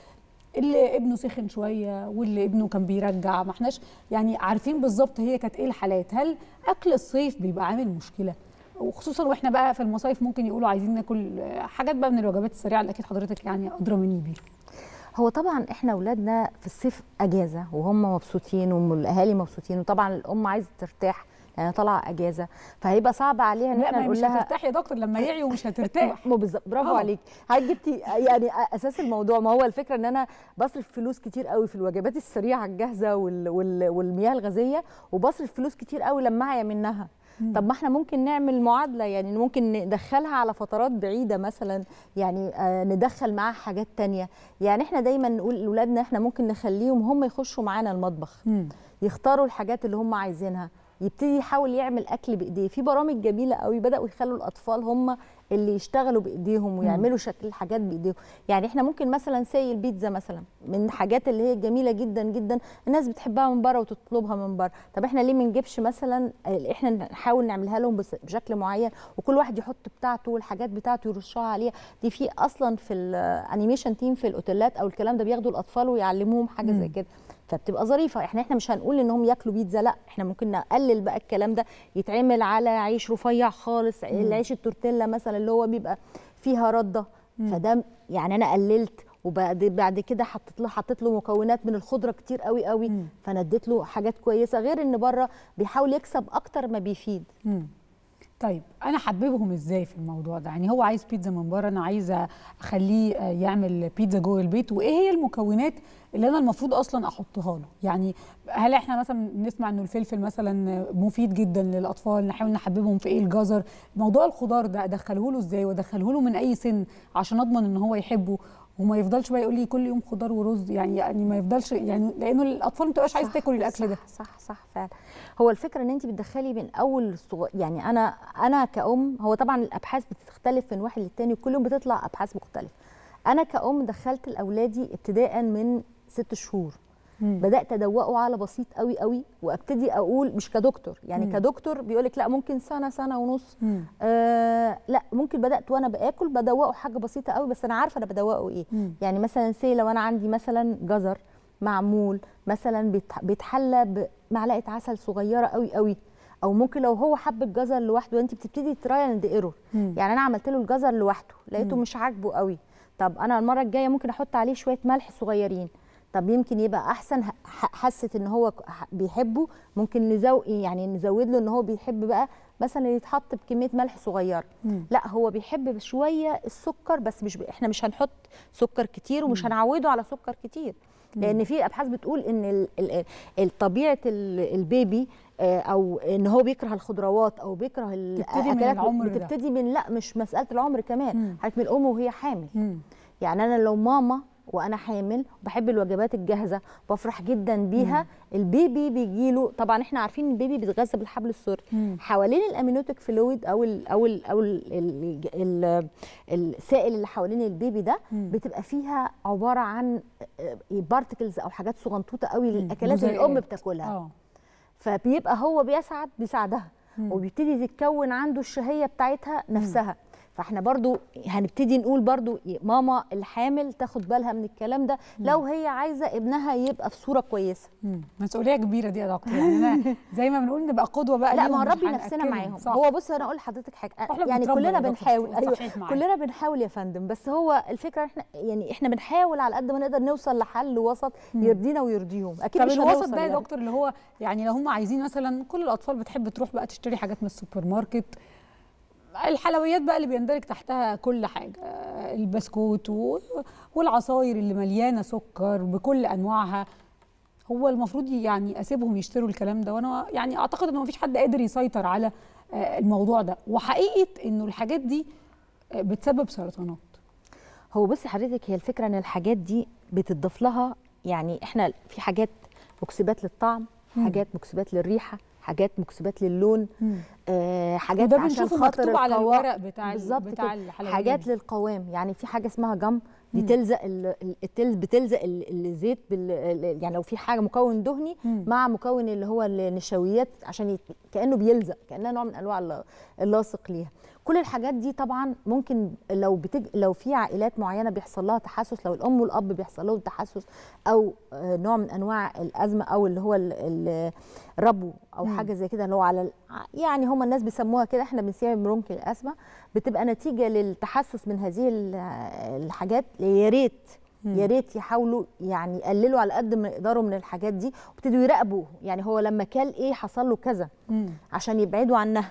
A: فاللي ابنه سخن شويه واللي ابنه كان بيرجع، ما احناش يعني عارفين بالظبط هي كانت ايه الحالات. هل اكل الصيف بيبقى عامل مشكله؟ وخصوصا واحنا بقى في المصايف ممكن يقولوا عايزين ناكل حاجات بقى من الوجبات السريعه اللي اكيد حضرتك يعني ادرى مني بيها.
S: هو طبعا احنا اولادنا في الصيف اجازه وهم مبسوطين والاهالي مبسوطين، وطبعا الام عايزه ترتاح يعني طالعه اجازه، فهيبقى صعب عليها ان احنا نقول لها
A: مش هترتاح يا دكتور لما يعي ومش هترتاح.
S: مو بالظبط، برافو عليك. حضرتك جبتي يعني اساس الموضوع. ما هو الفكره ان انا بصرف فلوس كتير قوي في الوجبات السريعه الجاهزه وال وال والمياه الغازيه، وبصرف فلوس كتير قوي لما اعيا منها. طب ما احنا ممكن نعمل معادله، يعني ممكن ندخلها على فترات بعيده مثلا، يعني آه ندخل معاها حاجات تانية. يعني احنا دايما نقول لاولادنا احنا ممكن نخليهم هم يخشوا معانا المطبخ، مم. يختاروا الحاجات اللي هم عايزينها، يبتدي يحاول يعمل اكل بايديه. في برامج جميله قوي بداوا يخلوا الاطفال هم اللي يشتغلوا بايديهم ويعملوا شكل الحاجات بايديهم. يعني احنا ممكن مثلا سي البيتزا مثلا من الحاجات اللي هي جميله جدا جدا، الناس بتحبها من بره وتطلبها من بره. طب احنا ليه ما نجيبش مثلا احنا نحاول نعملها لهم بشكل معين، وكل واحد يحط بتاعته والحاجات بتاعته يرشها عليها. دي في اصلا في الانيميشن تيم في الاوتيلات او الكلام ده بياخدوا الاطفال ويعلموهم حاجه زي كده، فبتبقى ظريفه. احنا احنا مش هنقول انهم ياكلوا بيتزا، لا احنا ممكن نقلل بقى الكلام ده، يتعمل على عيش رفيع خالص، العيش التورتيلا مثلا اللي هو بيبقى فيها رده، فده يعني انا قللت، وبعد بعد كده حطيت له حطيت له مكونات من الخضره كتير قوي قوي، فانا اديت له حاجات كويسه، غير ان بره بيحاول يكسب اكتر ما بيفيد.
A: مم. طيب انا احببهم ازاي في الموضوع ده؟ يعني هو عايز بيتزا من بره، انا عايزه اخليه يعمل بيتزا جوه البيت، وايه هي المكونات اللي انا المفروض اصلا احطها له؟ يعني هل احنا مثلا نسمع انه الفلفل مثلا مفيد جدا للاطفال، نحاول نحببهم في ايه؟ الجزر، موضوع الخضار ده ادخله له ازاي وادخله له من اي سن عشان اضمن ان هو يحبه وما يفضلش بقى يقول لي كل يوم خضار ورز، يعني يعني ما يفضلش، يعني لانه الاطفال ما بتبقاش عايز تاكل الاكل ده.
S: صح صح فعلا. هو الفكره ان انت بتدخلي من اول الصغ... يعني انا انا كأم، هو طبعا الابحاث بتختلف من واحد للتاني وكل يوم بتطلع ابحاث مختلفه. انا كأم دخلت لاولادي ابتداء من ست شهور. مم. بدات ادوقه على بسيط قوي قوي، وابتدي اقول مش كدكتور، يعني مم. كدكتور بيقول لك لا ممكن سنه سنه ونص، آه لا ممكن بدات وانا باكل بدوقه حاجه بسيطه قوي، بس انا عارفه انا بدوقه ايه. مم. يعني مثلا سي لو انا عندي مثلا جزر معمول مثلا بيتحلى بمعلقه عسل صغيره قوي قوي، او ممكن لو هو حب الجزر لوحده، انت بتبتدي ترايل اند ايرور. يعني انا عملت له الجزر لوحده لقيته مم. مش عاجبه قوي، طب انا المره الجايه ممكن احط عليه شويه ملح صغيرين، طب يمكن يبقى احسن، حست ان هو بيحبه ممكن نزود يعني نزود له ان هو بيحب بقى مثلا يتحط بكميه ملح صغيره. مم. لا هو بيحب شويه السكر، بس مش ب... احنا مش هنحط سكر كتير ومش مم. هنعوده على سكر كتير، لان في ابحاث بتقول ان طبيعه البيبي او ان هو بيكره الخضروات او بيكره الاكلات بتبتدي من لا مش مساله العمر كمان، حضرتك من الام وهي حامل. مم. يعني انا لو ماما وانا حامل بحب الوجبات الجاهزه بفرح جدا بيها، مم. البيبي بيجيله طبعا احنا عارفين البيبي بيتغذى بالحبل السري حوالين الامينوتيك فلويد او ال او ال او ال ال ال السائل اللي حوالين البيبي ده، مم. بتبقى فيها عباره عن بارتكلز او حاجات صغنطوطه قوي للاكلات اللي الام بتاكلها. أوه. فبيبقى هو بيسعد بيساعدها، مم. وبيبتدي تتكون عنده الشهيه بتاعتها نفسها. مم. فاحنا برضو هنبتدي نقول برضو ماما الحامل تاخد بالها من الكلام ده لو هي عايزه ابنها يبقى في صوره كويسه.
A: مم. مسؤوليه كبيره دي يا دكتور، يعني انا زي ما بنقول نبقى قدوه بقى.
S: لا ما نربي نفسنا معاهم. صح. هو بص انا اقول لحضرتك حاجه، يعني كلنا بنحاول، ايوه كلنا بنحاول يا فندم، بس هو الفكره احنا يعني احنا بنحاول على قد ما نقدر نوصل لحل وسط يرضينا ويرضيهم. اكيد مش هنوصل. الوسط ده يا دكتور اللي هو يعني لو هم عايزين مثلا، كل الاطفال بتحب تروح بقى تشتري حاجات من السوبر ماركت، الحلويات بقى اللي بيندرج تحتها كل حاجه، البسكوت والعصاير اللي مليانه سكر بكل انواعها، هو المفروض يعني اسيبهم يشتروا الكلام ده؟ وانا يعني اعتقد انه مفيش حد قادر يسيطر على الموضوع ده، وحقيقه انه الحاجات دي بتسبب سرطانات. هو بصي حضرتك، هي الفكره ان الحاجات دي بتضاف لها، يعني احنا في حاجات مكسبات للطعم، حاجات مكسبات للريحه، حاجات مكسبات للون، آه حاجات عشان خاطر
A: على الورق بتاع
S: بتاع الحلويات، حاجات للقوام. يعني في حاجه اسمها جم دي تلزق التلز بتلزق الزيت بال يعني لو في حاجه مكون دهني مم. مع مكون اللي هو النشويات عشان يت... كانه بيلزق، كانها نوع من انواع اللاصق ليها. كل الحاجات دي طبعا ممكن لو بتج... لو في عائلات معينه بيحصل لها تحسس، لو الام والاب بيحصل لهم تحسس او نوع من انواع الازمه او اللي هو الربو او مم. حاجه زي كده، اللي هو على يعني هم الناس بيسموها كده، احنا بنسميها برونكي الازمه، بتبقى نتيجه للتحسس من هذه الحاجات. يا ريت يا ريت يحاولوا يعني يقللوا على قد ما يقدروا من الحاجات دي، وابتدوا يراقبوا يعني هو لما كل ايه حصل له كذا مم. عشان يبعدوا عنها.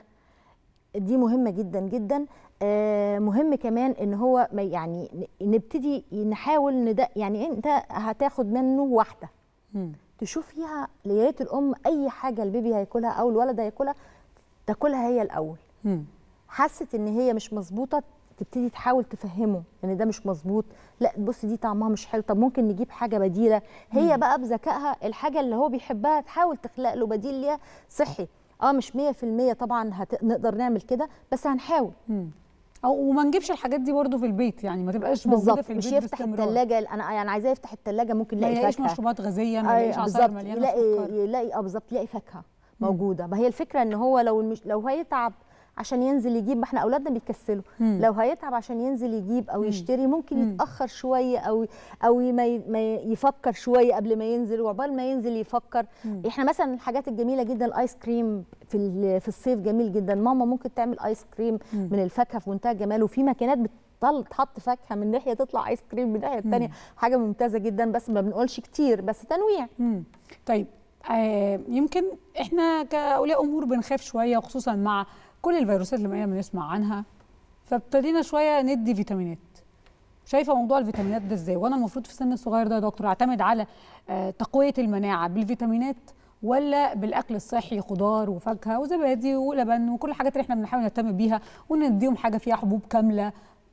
S: دي مهمه جدا جدا. آه مهم كمان ان هو يعني نبتدي نحاول ندق، يعني انت هتاخد منه واحده مم. تشوف فيها يا ريت الام اي حاجه البيبي هياكلها او الولد هياكلها تاكلها هي الاول. مم. حست ان هي مش مظبوطه تبتدي تحاول تفهمه ان يعني ده مش مظبوط، لا بص دي طعمها مش حلو، طب ممكن نجيب حاجه بديله. هي مم. بقى بذكائها الحاجه اللي هو بيحبها تحاول تخلق له بديل ليها صحي. اه مش مية في المية طبعا هت... نقدر نعمل كده، بس هنحاول. مم.
A: او وما نجيبش الحاجات دي برضه في البيت، يعني ما تبقاش موجوده في البيت.
S: مش يفتح الثلاجه، انا يعني عايزاه يفتح الثلاجه ممكن يلاقي فاكهه،
A: ما يلاقيش مشروبات غازيه، ما يلاقيش عصاير مليانه
S: يلاقي
A: سكر،
S: يلاقي اه بالظبط يلاقي فاكهه موجوده. ما هي الفكره ان هو لو المش... لو هيتعب عشان ينزل يجيب، ما احنا اولادنا بيكسلوا،
A: مم.
S: لو هيتعب عشان ينزل يجيب او
A: مم.
S: يشتري ممكن
A: مم.
S: يتاخر شويه او او ما ي- ما يفكر شويه قبل ما ينزل، وعقبال ما ينزل يفكر.
A: مم.
S: احنا مثلا الحاجات الجميله جدا الايس كريم في ال- في الصيف جميل جدا، ماما ممكن تعمل ايس كريم
A: مم.
S: من الفاكهه في منتهى الجمال، وفي ماكينات بتطل تحط فاكهه من ناحيه تطلع ايس كريم من الناحيه الثانيه، حاجه ممتازه جدا، بس ما بنقولش كتير، بس تنويع.
A: مم. طيب آه يمكن احنا كاولياء امور بنخاف شويه، وخصوصا مع كل الفيروسات اللي بقينا بنسمع عنها، فابتدينا شويه ندي فيتامينات. شايفه موضوع الفيتامينات ده ازاي؟ وانا المفروض في السن الصغير ده يا دكتور اعتمد على آه تقويه المناعه بالفيتامينات ولا بالاكل الصحي، خضار وفاكهه وزبادي ولبن وكل الحاجات اللي احنا بنحاول نهتم بيها، ونديهم حاجه فيها حبوب كامله،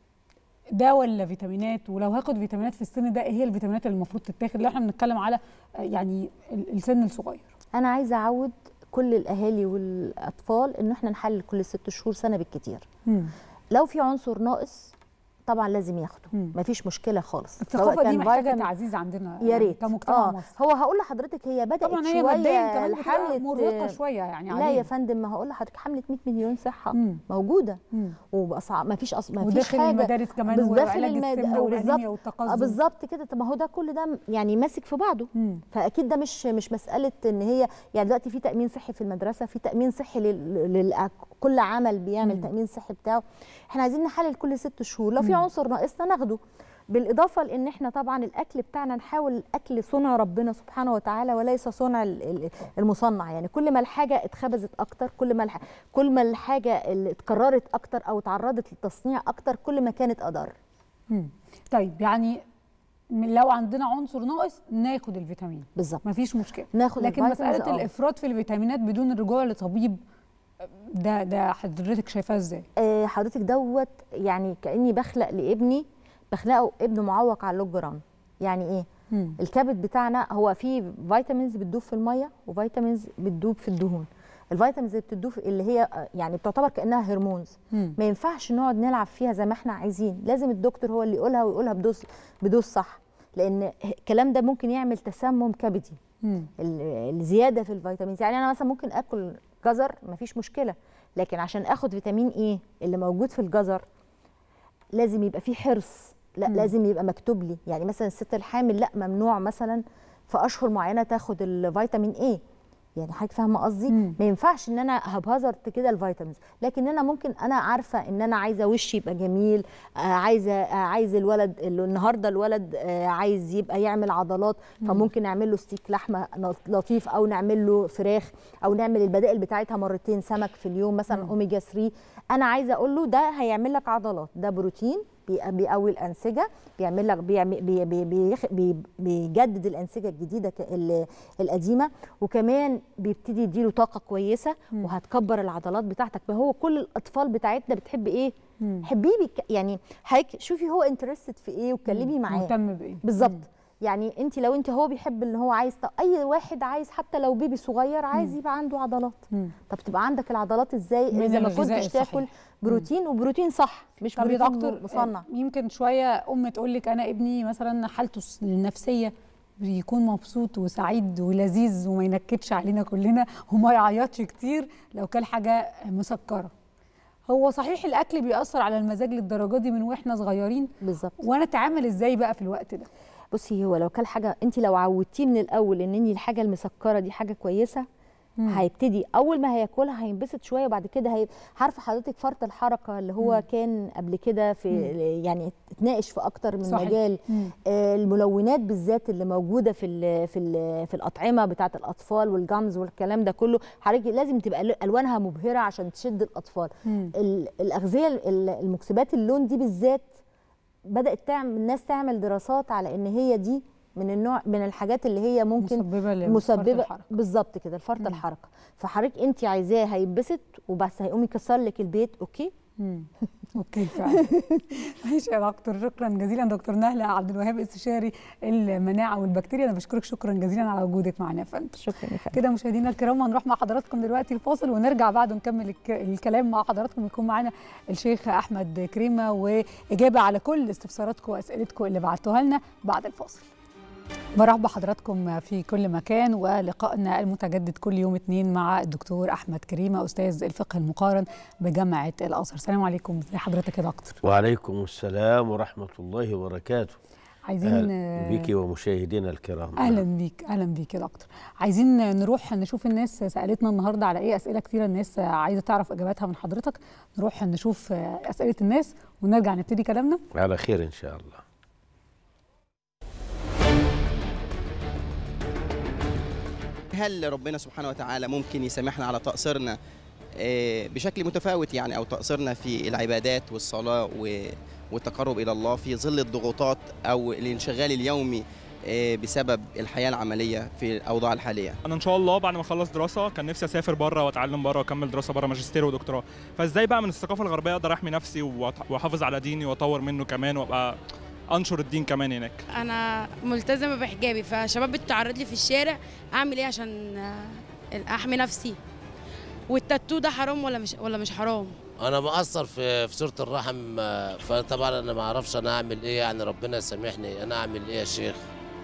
A: ده ولا فيتامينات؟ ولو هاخد فيتامينات في السن ده ايه هي الفيتامينات اللي المفروض تتاخد؟ لو احنا بنتكلم على آه، يعني ال- السن الصغير.
S: انا عايزه اعود كل الاهالي والاطفال ان احنا نحلل كل ست شهور سنه بالكتير.
A: مم.
S: لو في عنصر ناقص طبعا لازم ياخده،
A: مم.
S: مفيش مشكله خالص.
A: الثقافه
S: سواء
A: دي
S: كان
A: محتاجه
S: فيتامين-
A: تعزيز عندنا
S: يا ريت
A: كمجتمع
S: اه
A: مصري.
S: هو هقول لحضرتك هي بدات
A: طبعا هي
S: شويه
A: ماديا كمان بتبقى
S: لحمله
A: مرهقه شويه يعني
S: لا
A: علينا.
S: يا فندم، ما هقول لحضرتك حمله مية مليون صحه
A: مم.
S: موجوده،
A: مم.
S: وباسعار ما فيش ما فيش
A: وداخل
S: حاجه
A: المدارس كمان
S: بس داخل
A: وعلاج
S: المد-
A: السمنه
S: آه،
A: والانيميا
S: بالظبط.
A: والتقزم.
S: آه، بالظبط كده. طب ما هو ده كل ده يعني ماسك في بعضه.
A: مم.
S: فاكيد ده مش مش مساله ان هي يعني دلوقتي في تامين صحي في المدرسه، في تامين صحي لل... لل... كل عمل بيعمل
A: مم.
S: تامين صحي بتاعه. احنا عايزين نحلل كل ست شهور، لو في
A: مم.
S: عنصر ناقصنا ناخده، بالاضافه لان احنا طبعا الاكل بتاعنا نحاول الاكل صنع ربنا سبحانه وتعالى وليس صنع ال- ال- المصنع. يعني كل ما الحاجه اتخبزت اكتر، كل ما الح... كل ما الحاجه اللي اتكررت اكتر او تعرضت للتصنيع اكتر، كل ما كانت اضر.
A: مم. طيب يعني من- لو عندنا عنصر ناقص ناخد الفيتامين
S: بالظبط،
A: مفيش مشكله،
S: ناخد
A: لكن
S: الفيتامينز،
A: مساله
S: آه.
A: الافراط في الفيتامينات بدون الرجوع لطبيب ده ده حضرتك شايفاه ازاي؟
S: آه، حضرتك دوت يعني كاني بخلق لابني، بخلقه ابن معوق على اللوج جرام. يعني ايه؟
A: مم.
S: الكبد بتاعنا هو فيه فيتامينز بتدوب في الميه وفيتامينز بتدوب في الدهون. الفيتامينز اللي بتدوب اللي هي آه، يعني بتعتبر كانها هرمونز،
A: مم.
S: ما ينفعش نقعد نلعب فيها زي ما احنا عايزين، لازم الدكتور هو اللي يقولها ويقولها بدوز بدوز صح، لان الكلام ده ممكن يعمل تسمم كبدي.
A: مم.
S: ال- الزياده في الفيتامينز، يعني انا مثلا ممكن اكل جزر مفيش مشكله، لكن عشان اخد فيتامين ايه اللي موجود في الجزر لازم يبقى فيه حرص، لا
A: مم.
S: لازم يبقى مكتوب لي. يعني مثلا الست الحامل لا ممنوع مثلا في اشهر معينه تاخد الفيتامين ايه، يعني حضرتك فاهمه قصدي؟
A: مم.
S: ما ينفعش ان انا هبهزرت كده الفيتامينز، لكن انا ممكن انا عارفه ان انا عايزه وشي يبقى جميل، آه عايزه آه عايز الولد اللي النهارده الولد آه عايز يبقى يعمل عضلات،
A: مم.
S: فممكن نعمل له ستيك لحمه لطيف، او نعمل له فراخ، او نعمل البدائل بتاعتها مرتين سمك في اليوم مثلا
A: مم.
S: اوميجا ثلاثة. انا عايزه اقول له ده هيعمل لك عضلات، ده بروتين بي- بيقوي الانسجه، بيعمل لك بيعمل بي بي بيخ- بي بيجدد الانسجه الجديده ك- ال- القديمه، وكمان بيبتدي يديله طاقه كويسه
A: مم.
S: وهتكبر العضلات بتاعتك. فهو كل الاطفال بتاعتنا بتحب ايه؟
A: مم.
S: حبيه بيك يعني هيك شوفي هو انترستد في ايه واتكلمي معاه
A: مهتم بايه؟
S: بالظبط.
A: مم.
S: يعني انت لو انت هو بيحب ان هو عايز، طب اي واحد عايز حتى لو بيبي صغير عايز
A: مم.
S: يبقى عنده عضلات.
A: مم.
S: طب تبقى عندك العضلات ازاي
A: من
S: اذا ما
A: الغذاء
S: كنتش
A: الصحيح.
S: تاكل بروتين وبروتين صح، مش
A: طب يا
S: بروتين
A: دكتور
S: مصنع.
A: آه، يمكن شويه ام تقول لك انا ابني مثلا حالته الس- النفسيه يكون مبسوط وسعيد ولذيذ وما ينكدش علينا كلنا وما يعيطش كتير لو كل حاجه مسكره. هو صحيح الاكل بيأثر على المزاج للدرجه دي من واحنا صغيرين؟
S: بالظبط.
A: وانا اتعامل ازاي بقى في الوقت ده؟
S: بصي هو لو كل حاجه انت لو عودتيه من الاول ان اني الحاجه المسكره دي حاجه كويسه،
A: مم.
S: هيبتدي اول ما هياكلها هينبسط شويه، وبعد كده هي عارفه حضرتك فرط الحركه اللي هو
A: مم.
S: كان قبل كده في
A: مم.
S: يعني اتناقش في اكتر من
A: صحيح.
S: مجال.
A: مم.
S: آه الملونات بالذات اللي موجوده في ال في ال في الاطعمه بتاعه الاطفال والجامز والكلام ده كله، حضرتك لازم تبقى الوانها مبهره عشان تشد الاطفال.
A: مم.
S: ال- الاغذيه ال- المكسبات اللون دي بالذات بدات تعمل الناس تعمل دراسات على ان هي دي من النوع من الحاجات اللي هي ممكن
A: مسببه لفرط
S: مسببه
A: الحركة.
S: بالظبط كده لفرط
A: مم.
S: الحركه. فحضرتك انت عايزاه هيتبسط وبس هيقوم يكسر لك البيت، اوكي.
A: مم. اوكي فعلا. ماشي يا دكتور، شكرا جزيلا دكتور نهله عبد الوهاب استشاري المناعه والبكتيريا. انا بشكرك شكرا جزيلا على وجودك معنا يا فندم.
S: شكرا يا فندم.
A: كده مشاهدينا الكرام هنروح مع حضراتكم دلوقتي الفاصل ونرجع بعده نكمل الك- الكلام مع حضراتكم. يكون معانا الشيخ احمد كريمه واجابه على كل استفساراتكم واسئلتكم اللي بعتوها لنا بعد الفاصل. برحب بحضراتكم في كل مكان، ولقائنا المتجدد كل يوم اثنين مع الدكتور أحمد كريمة أستاذ الفقه المقارن بجامعة الأزهر. السلام عليكم، ازي حضرتك يا دكتور؟
T: وعليكم السلام ورحمة الله وبركاته.
A: عايزين
T: بيكي ومشاهدينا الكرام.
A: اهلا بيك اهلا بيك يا دكتور. عايزين نروح نشوف الناس سالتنا النهارده على ايه، اسئله كتيره الناس عايزه تعرف اجاباتها من حضرتك. نروح نشوف اسئله الناس ونرجع نبتدي كلامنا
T: على خير ان شاء الله.
U: هل ربنا سبحانه وتعالى ممكن يسامحنا على تقصيرنا بشكل متفاوت يعني، او تقصيرنا في العبادات والصلاه والتقرب الى الله في ظل الضغوطات او الانشغال اليومي بسبب الحياه العمليه في الاوضاع الحاليه؟
V: انا ان شاء الله بعد ما اخلص دراسه كان نفسي اسافر بره واتعلم بره واكمل دراسه بره، ماجستير ودكتوراه. فازاي بقى من الثقافه الغربيه اقدر احمي نفسي واحافظ على ديني واطور منه كمان وابقى انشر الدين كمان هناك؟
W: انا ملتزمه بحجابي، فشباب بتتعرض لي في الشارع، اعمل ايه عشان احمي نفسي؟ والتاتو ده حرام ولا مش ولا مش حرام؟
X: انا مقصر في في سوره الرحم، فطبعا انا ما اعرفش انا اعمل ايه، يعني ربنا يسامحني، انا اعمل ايه يا شيخ؟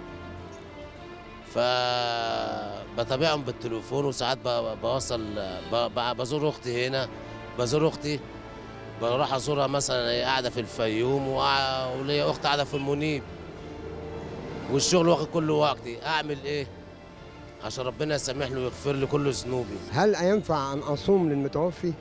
X: فبتابعهم بالتليفون، وساعات بوصل بزور اختي هنا، بزور اختي بروح ازورها مثلا، هي قاعده في الفيوم وليا اخت قاعده في المنيب، والشغل واخد كل وقتي، اعمل ايه عشان ربنا يسامحني ويغفر لي كل ذنوبي؟
Y: هل ينفع ان اصوم للمتوفي؟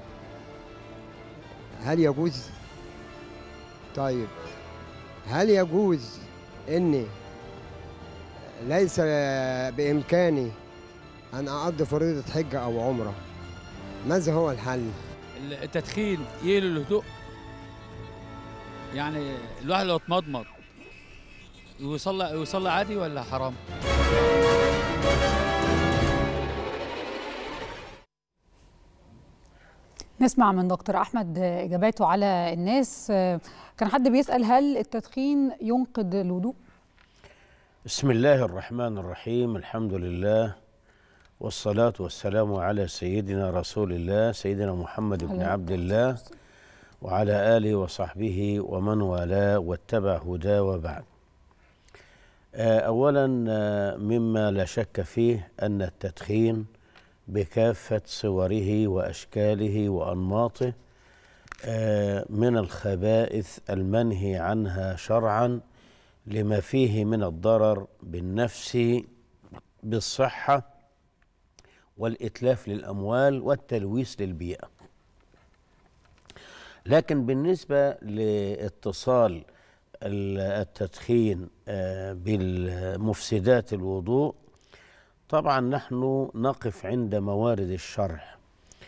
Y: هل يجوز؟ طيب هل يجوز اني ليس بامكاني ان اقضي فريضه حجه او عمره؟ ماذا هو الحل؟
Z: التدخين يقلل الهدوء، يعني الواحد لو اتمضمض ويصلي ويصلي عادي ولا حرام؟
A: نسمع من دكتور أحمد إجاباته على الناس. كان حد بيسأل هل التدخين ينقض الوضوء؟
T: بسم الله الرحمن الرحيم، الحمد لله والصلاة والسلام على سيدنا رسول الله سيدنا محمد بن عبد الله وعلى آله وصحبه ومن والاه واتبع هداه وبعد. أولا مما لا شك فيه أن التدخين بكافة صوره وأشكاله وأنماطه من الخبائث المنهي عنها شرعا لما فيه من الضرر بالنفس بالصحة والإتلاف للأموال والتلويث للبيئة. لكن بالنسبة لاتصال التدخين بالمفسدات الوضوء، طبعا نحن نقف عند موارد الشرع،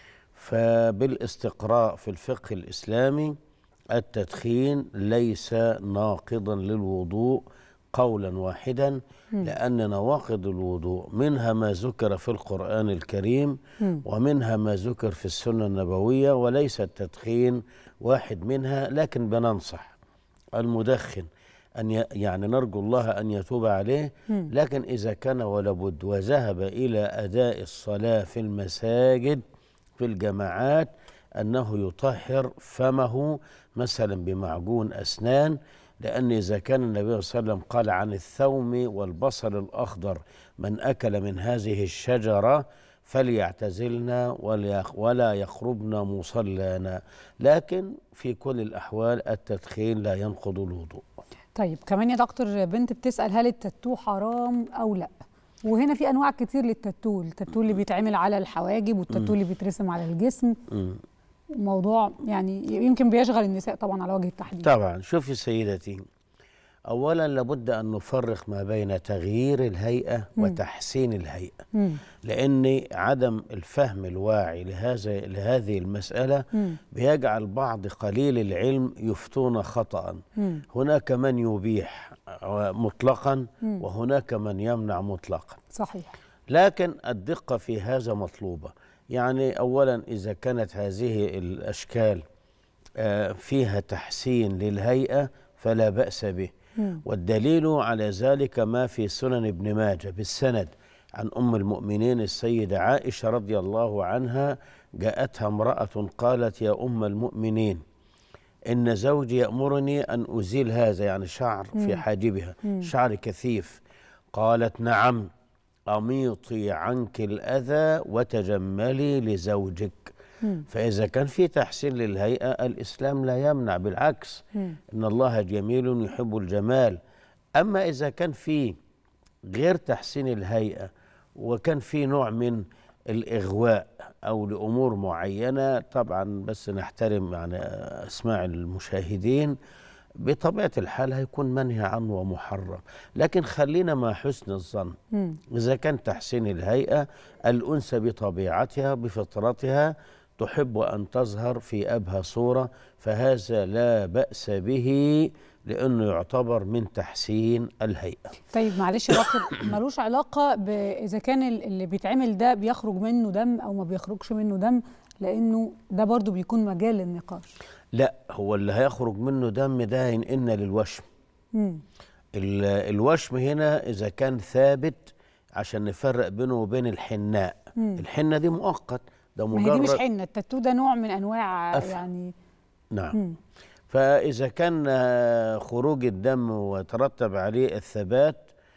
T: فبالاستقراء في الفقه الإسلامي التدخين ليس ناقضا للوضوء قولا واحدا، لأن نواقض الوضوء منها ما ذكر في القرآن الكريم ومنها ما ذكر في السنة النبوية، وليس التدخين واحد منها. لكن بننصح المدخن أن يعني نرجو الله أن يتوب عليه، لكن إذا كان ولابد وذهب إلى أداء الصلاة في المساجد في الجماعات أنه يطهر فمه مثلا بمعجون أسنان، لأن إذا كان النبي صلى الله عليه وسلم قال عن الثوم والبصل الأخضر من أكل من هذه الشجرة فليعتزلنا ولا يقربنا مصلانا، لكن في كل الأحوال التدخين لا ينقض الوضوء.
A: طيب كمان يا دكتور بنت بتسأل هل التاتو حرام أو لا؟ وهنا في أنواع كتير للتاتو، التاتو اللي بيتعمل على الحواجب والتاتو اللي بيترسم على الجسم. م. موضوع يعني يمكن بيشغل النساء طبعا على وجه التحديد.
T: طبعا شوفي سيدتي، أولا لابد أن نفرق ما بين تغيير الهيئة م. وتحسين الهيئة، م. لأن عدم الفهم الواعي لهذا لهذه المسألة م. بيجعل بعض قليل العلم يفتون خطأ. م. هناك من يبيح مطلقا م. وهناك من يمنع مطلقا.
A: صحيح.
T: لكن الدقة في هذا مطلوبة. يعني أولا إذا كانت هذه الأشكال فيها تحسين للهيئة فلا بأس به، والدليل على ذلك ما في سنن ابن ماجه بالسند عن أم المؤمنين السيدة عائشة رضي الله عنها، جاءتها امرأة قالت يا أم المؤمنين إن زوجي يأمرني أن أزيل هذا، يعني شعر في حاجبها، شعر كثيف، قالت نعم، أميطي عنك الأذى وتجملي لزوجك. مم. فإذا كان في تحسين للهيئة الإسلام لا يمنع، بالعكس مم. إن الله جميل يحب الجمال. أما إذا كان في غير تحسين الهيئة وكان في نوع من الإغواء أو لأمور معينة، طبعا بس نحترم يعني أسماع المشاهدين، بطبيعة الحال هيكون منهي عنه ومحرم. لكن خلينا مع حسن الظن، مم. إذا كان تحسين الهيئة، الأنثى بطبيعتها بفطرتها تحب أن تظهر في أبهى صورة، فهذا لا بأس به لأنه يعتبر من تحسين الهيئة.
A: طيب معلش يا دكتور، ملوش علاقة إذا كان اللي بيتعمل ده بيخرج منه دم أو ما بيخرجش منه دم، لأنه ده برضو بيكون مجال للنقاش.
T: لا، هو اللي هيخرج منه دم ده هينقلنا للوشم. مم. الوشم هنا إذا كان ثابت عشان نفرق بينه وبين الحناء. مم. الحنة دي مؤقت، ده مجرد، ما
A: هي دي مش حنة، التاتو ده نوع من أنواع أف... يعني
T: نعم. مم. فإذا كان خروج الدم وترتب عليه الثبات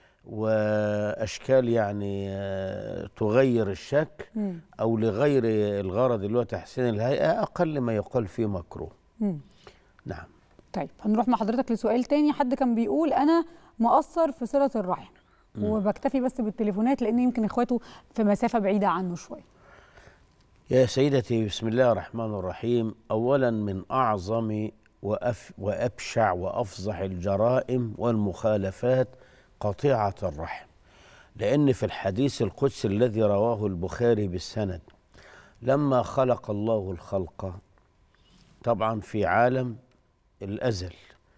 T: وأشكال يعني تغير الشكل مم. أو لغير الغرض اللي هو تحسين الهيئة، أقل ما يقال فيه مكروه. مم. نعم.
A: طيب هنروح مع حضرتك لسؤال تاني. حد كان بيقول أنا مقصر في صلة الرحم مم. وبكتفي بس بالتليفونات لأن يمكن إخواته في مسافة بعيدة عنه شوية.
T: يا سيدتي، بسم الله الرحمن الرحيم. أولا من أعظم وأف وأبشع وأفظع الجرائم والمخالفات قطيعة الرحم، لأن في الحديث القدسي الذي رواه البخاري بالسند، لما خلق الله الخلق طبعا في عالم الأزل،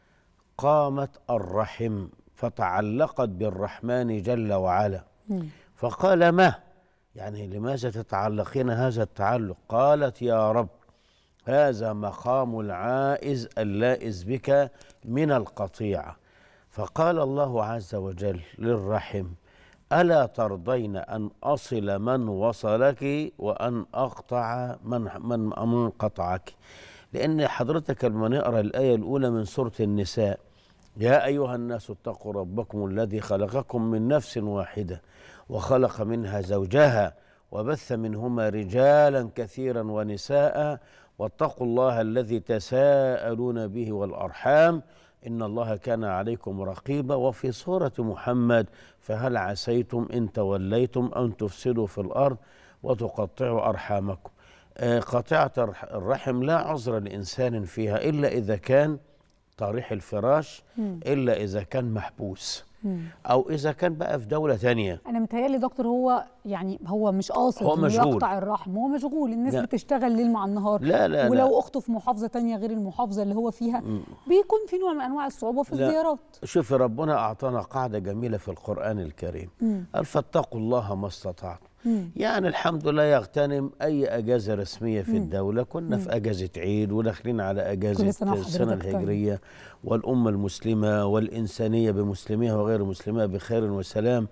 T: قامت الرحم فتعلقت بالرحمن جل وعلا، فقال ما يعني لماذا تتعلقين هذا التعلق؟ قالت يا رب هذا مقام العائز اللائز بك من القطيعة. فقال الله عز وجل للرحم ألا ترضين أن أصل من وصلك وأن أقطع من, من, من قطعك؟ لأن حضرتك لما نقرأ الآية الأولى من سورة النساء، يا أيها الناس اتقوا ربكم الذي خلقكم من نفس واحدة وخلق منها زوجها وبث منهما رجالا كثيرا ونساء واتقوا الله الذي تساءلون به والأرحام إن الله كان عليكم رقيبا. وفي سورة محمد فهل عسيتم إن توليتم أن تفسدوا في الأرض وتقطعوا أرحامكم. آه قطيعة الرحم لا عذر لإنسان فيها إلا إذا كان طريح الفراش، إلا إذا كان محبوس، أو إذا كان بقى في دولة تانية.
A: أنا متهيألي دكتور هو يعني هو مش قاصد
T: هو مشغول،
A: يقطع الرحم، هو مشغول، الناس لا. بتشتغل ليل مع النهار.
T: لا لا
A: ولو
T: لا.
A: أخته في محافظة تانية غير المحافظة اللي هو فيها مم. بيكون في نوع من أنواع الصعوبة في لا. الزيارات.
T: شوف ربنا أعطانا قاعدة جميلة في القرآن الكريم، قال فاتقوا الله ما استطعتم. يعني الحمد لله يغتنم أي أجازة رسمية في مم. الدولة. كنا مم. في أجازة عيد وداخلين على أجازة السنة, السنة الهجرية، والأمة المسلمة والإنسانية بمسلميها وغير مسلميها بخير وسلام.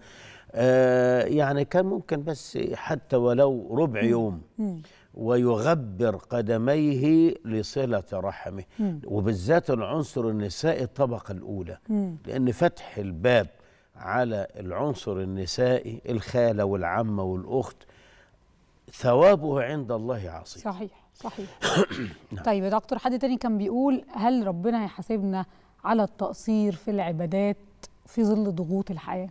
T: آه يعني كان ممكن بس حتى ولو ربع يوم مم. ويغبر قدميه لصلة رحمه، مم. وبالذات العنصر النسائي الطبقة الأولى، مم. لأن فتح الباب على العنصر النسائي الخالة والعمة والأخت ثوابه عند الله عظيم.
A: صحيح صحيح. طيب يا دكتور، حد تاني كان بيقول هل ربنا هيحاسبنا على التقصير في العبادات في ظل ضغوط الحياة؟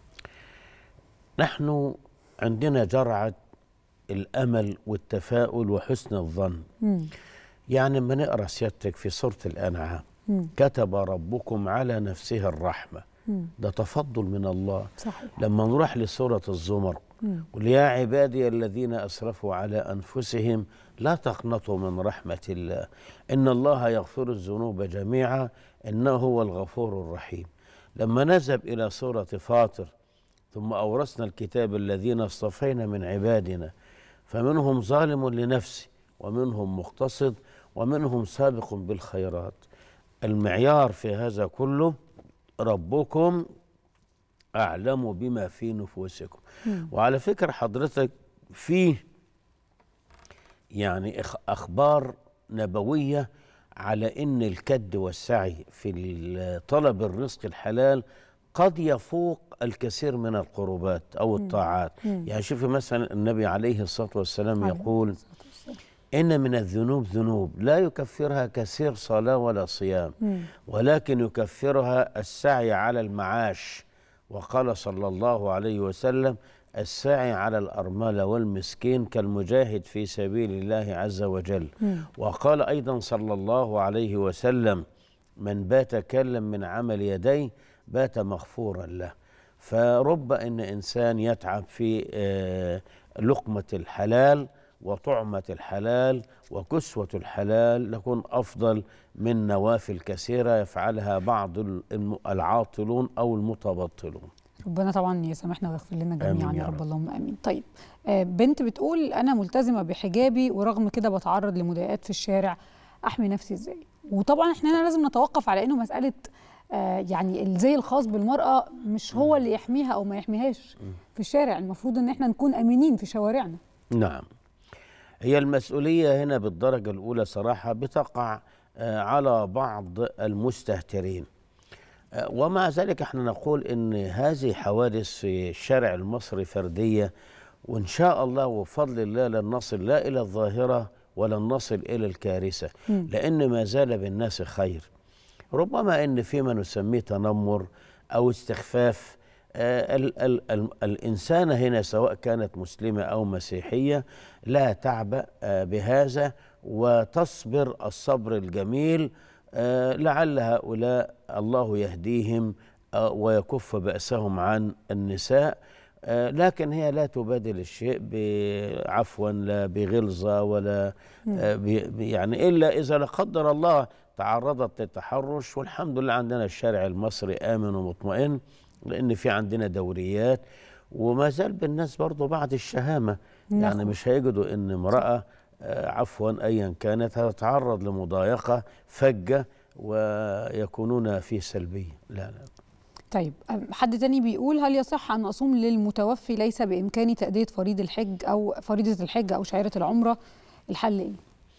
T: نحن عندنا جرعة الأمل والتفاؤل وحسن الظن. مم. يعني لما نقرأ سيادتك في سورة الأنعام مم. كتب ربكم على نفسه الرحمة، ده تفضل من الله.
A: صحيح.
T: لما نروح لسورة الزمر قل يا عبادي الذين أسرفوا على أنفسهم لا تقنطوا من رحمة الله إن الله يغفر الذنوب جميعا إنه هو الغفور الرحيم. لما نذهب إلى سورة فاطر ثم أورثنا الكتاب الذين اصطفينا من عبادنا فمنهم ظالم لنفسه ومنهم مقتصد ومنهم سابق بالخيرات. المعيار في هذا كله ربكم أعلم بما في نفوسكم. مم. وعلى فكرة حضرتك فيه يعني أخبار نبوية على إن الكد والسعي في طلب الرزق الحلال قد يفوق الكثير من القربات أو الطاعات.
A: مم.
T: يعني شوفي مثلا النبي عليه الصلاة والسلام يقول إن من الذنوب ذنوب لا يكفرها كثير صلاة ولا صيام،
A: مم.
T: ولكن يكفرها السعي على المعاش. وقال صلى الله عليه وسلم الساعي على الأرملة والمسكين كالمجاهد في سبيل الله عز وجل.
A: مم.
T: وقال أيضا صلى الله عليه وسلم من بات كلا من عمل يديه بات مغفورا له. فرب أن إنسان يتعب في آه، لقمة الحلال وطعمة الحلال وكسوة الحلال لكون أفضل من نوافل كثيرة يفعلها بعض الم- العاطلون أو المتبطلون.
A: ربنا طبعا يسامحنا ويغفر لنا جميعا
T: آمين
A: يا
T: يا
A: رب،
T: رب.
A: اللهم امين. طيب آه، بنت بتقول انا ملتزمه بحجابي ورغم كده بتعرض لمضايقات في الشارع، احمي نفسي ازاي؟ وطبعا احنا هنا لازم نتوقف على انه مساله آه، يعني الزي الخاص بالمراه مش هو اللي يحميها او ما يحميهاش في الشارع، المفروض ان احنا نكون امنين في شوارعنا.
T: نعم، هي المسؤولية هنا بالدرجة الأولى صراحة بتقع آه، على بعض المستهترين، آه، ومع ذلك احنا نقول ان هذه حوادث في الشارع المصري فردية، وإن شاء الله وفضل الله لن نصل لا إلى الظاهرة ولن نصل إلى الكارثة،
A: مم.
T: لأن ما زال بالناس خير. ربما ان فيما نسميه تنمر او استخفاف، آه ال ال ال الانسانه هنا سواء كانت مسلمه او مسيحيه لا تعبأ آه بهذا وتصبر الصبر الجميل، آه لعل هؤلاء الله يهديهم آه ويكف بأسهم عن النساء، آه لكن هي لا تبادل الشيء عفوا لا بغلظه ولا آه يعني الا اذا لا قدر الله تعرضت للتحرش. والحمد لله عندنا الشارع المصري آمن ومطمئن لأن في عندنا دوريات، وما زال بالناس برضو بعد الشهامة. نعم. يعني مش هيجدوا أن امرأة آه عفوا أيا كانت هتتعرض لمضايقة فجة ويكونون في سلبية. لا لا.
A: طيب حد تاني بيقول هل يصح أن أصوم للمتوفي ليس بإمكاني تأدية فريض الحج أو فريضة الحج أو شعيرة العمرة، الحل إيه؟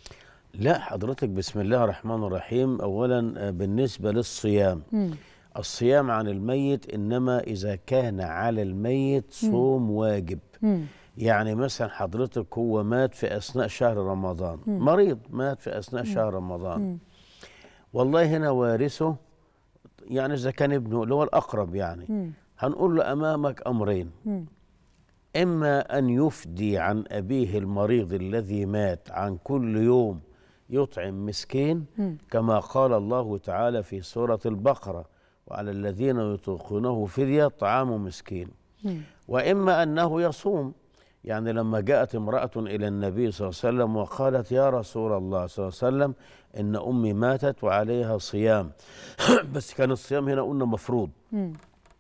T: لا حضرتك بسم الله الرحمن الرحيم. أولا بالنسبة للصيام،
A: مم.
T: الصيام عن الميت إنما إذا كان على الميت صوم مم. واجب.
A: مم.
T: يعني مثلا حضرتك هو مات في أثناء شهر رمضان،
A: مم.
T: مريض مات في أثناء مم. شهر رمضان، مم. والله هنا وارثه يعني إذا كان ابنه اللي هو الأقرب يعني مم. هنقول له أمامك أمرين، مم. إما أن يفدي عن أبيه المريض الذي مات عن كل يوم يطعم مسكين م. كما قال الله تعالى في سورة البقرة وعلى الذين يطيقونه فدية طعام مسكين، م. وإما أنه يصوم. يعني لما جاءت امرأة إلى النبي صلى الله عليه وسلم وقالت يا رسول الله صلى الله عليه وسلم إن أمي ماتت وعليها صيام بس كان الصيام هنا قلنا مفروض، م.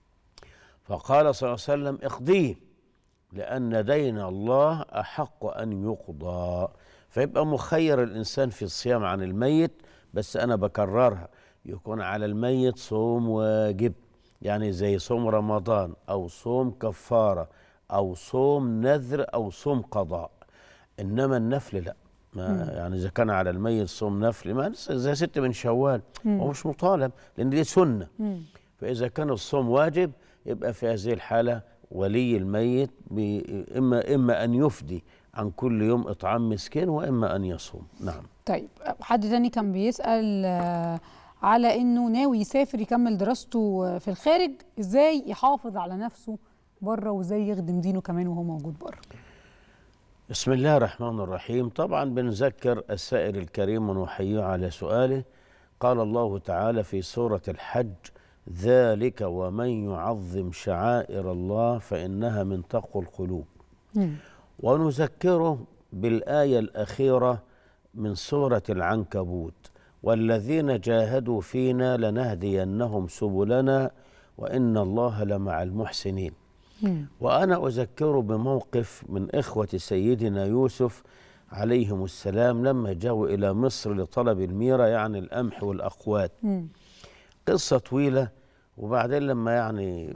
T: فقال صلى الله عليه وسلم اقضيه لأن دين الله أحق أن يقضى. فيبقى مخير الإنسان في الصيام عن الميت، بس أنا بكررها يكون على الميت صوم واجب، يعني زي صوم رمضان أو صوم كفارة أو صوم نذر أو صوم قضاء. إنما النفل لا، ما يعني إذا كان على الميت صوم نفل ما زي ست من شوال هو مش مطالب لأن دي سنة. مم. فإذا كان الصوم واجب يبقى في هذه الحالة ولي الميت إما إما أن يفدي عن كل يوم إطعام مسكين وإما أن يصوم. نعم.
A: طيب حد تاني كان بيسأل على إنه ناوي يسافر يكمل دراسته في الخارج، إزاي يحافظ على نفسه بره وإزاي يخدم دينه كمان وهو موجود بره؟
T: بسم الله الرحمن الرحيم. طبعا بنذكر السائل الكريم ونحييه على سؤاله. قال الله تعالى في سورة الحج ذلك ومن يعظم شعائر الله فإنها من تقوى القلوب. م. ونذكره بالآية الأخيرة من سورة العنكبوت والذين جاهدوا فينا لنهدينهم سبلنا وإن الله لمع المحسنين. م. وأنا أذكره بموقف من إخوة سيدنا يوسف عليهم السلام لما جاءوا إلى مصر لطلب الميرة يعني القمح والأقوات. م. قصة طويلة، وبعدين لما يعني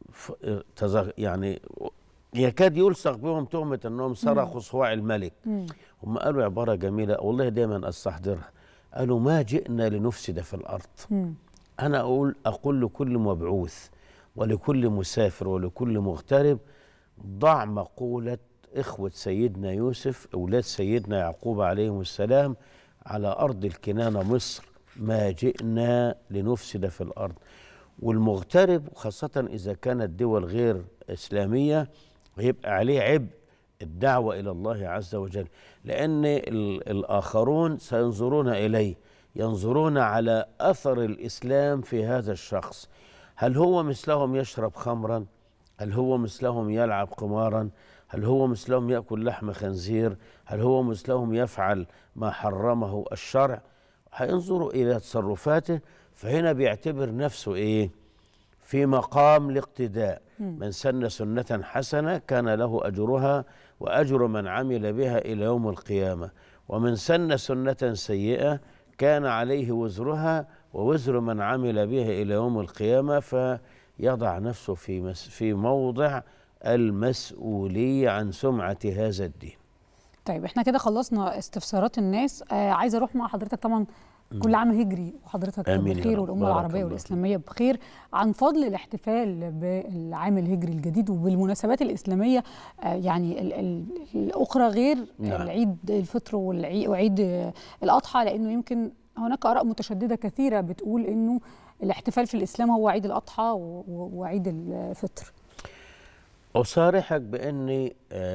T: يعني يكاد يلصق بهم تهمة أنهم سرقوا صواع الملك. مم. هم قالوا عبارة جميلة والله دايما أستحضرها، قالوا ما جئنا لنفسد في الأرض. مم. أنا أقول أقول لكل مبعوث ولكل مسافر ولكل مغترب. ضع مقولة إخوة سيدنا يوسف أولاد سيدنا يعقوب عليهم السلام على أرض الكنانة مصر، ما جئنا لنفسد في الأرض. والمغترب خاصة إذا كانت دول غير إسلامية يبقى عليه عبء الدعوة إلى الله عز وجل، لأن الآخرون سينظرون إليه، ينظرون على أثر الإسلام في هذا الشخص. هل هو مثلهم يشرب خمرا؟ هل هو مثلهم يلعب قمارا؟ هل هو مثلهم يأكل لحم خنزير؟ هل هو مثلهم يفعل ما حرمه الشرع؟ هينظروا إلى تصرفاته، فهنا بيعتبر نفسه إيه؟ في مقام الاقتداء. من سن سنة حسنة كان له أجرها وأجر من عمل بها إلى يوم القيامة، ومن سن سنة سيئة كان عليه وزرها ووزر من عمل بها إلى يوم القيامة. فيضع نفسه في في موضع المسؤولية عن سمعة هذا الدين.
A: طيب احنا كده خلصنا استفسارات الناس. آه عايزه اروح مع حضرتك طبعا كل عام هجري وحضرتك بخير والأمة العربية والإسلامية بخير، عن فضل الاحتفال بالعام الهجري الجديد وبالمناسبات الإسلامية آه يعني ال ال الأخرى غير نعم. العيد الفطر وعيد الأضحى، لأنه يمكن هناك آراء متشددة كثيرة بتقول إنه الاحتفال في الإسلام هو عيد الأضحى وعيد الفطر.
T: أصارحك بأن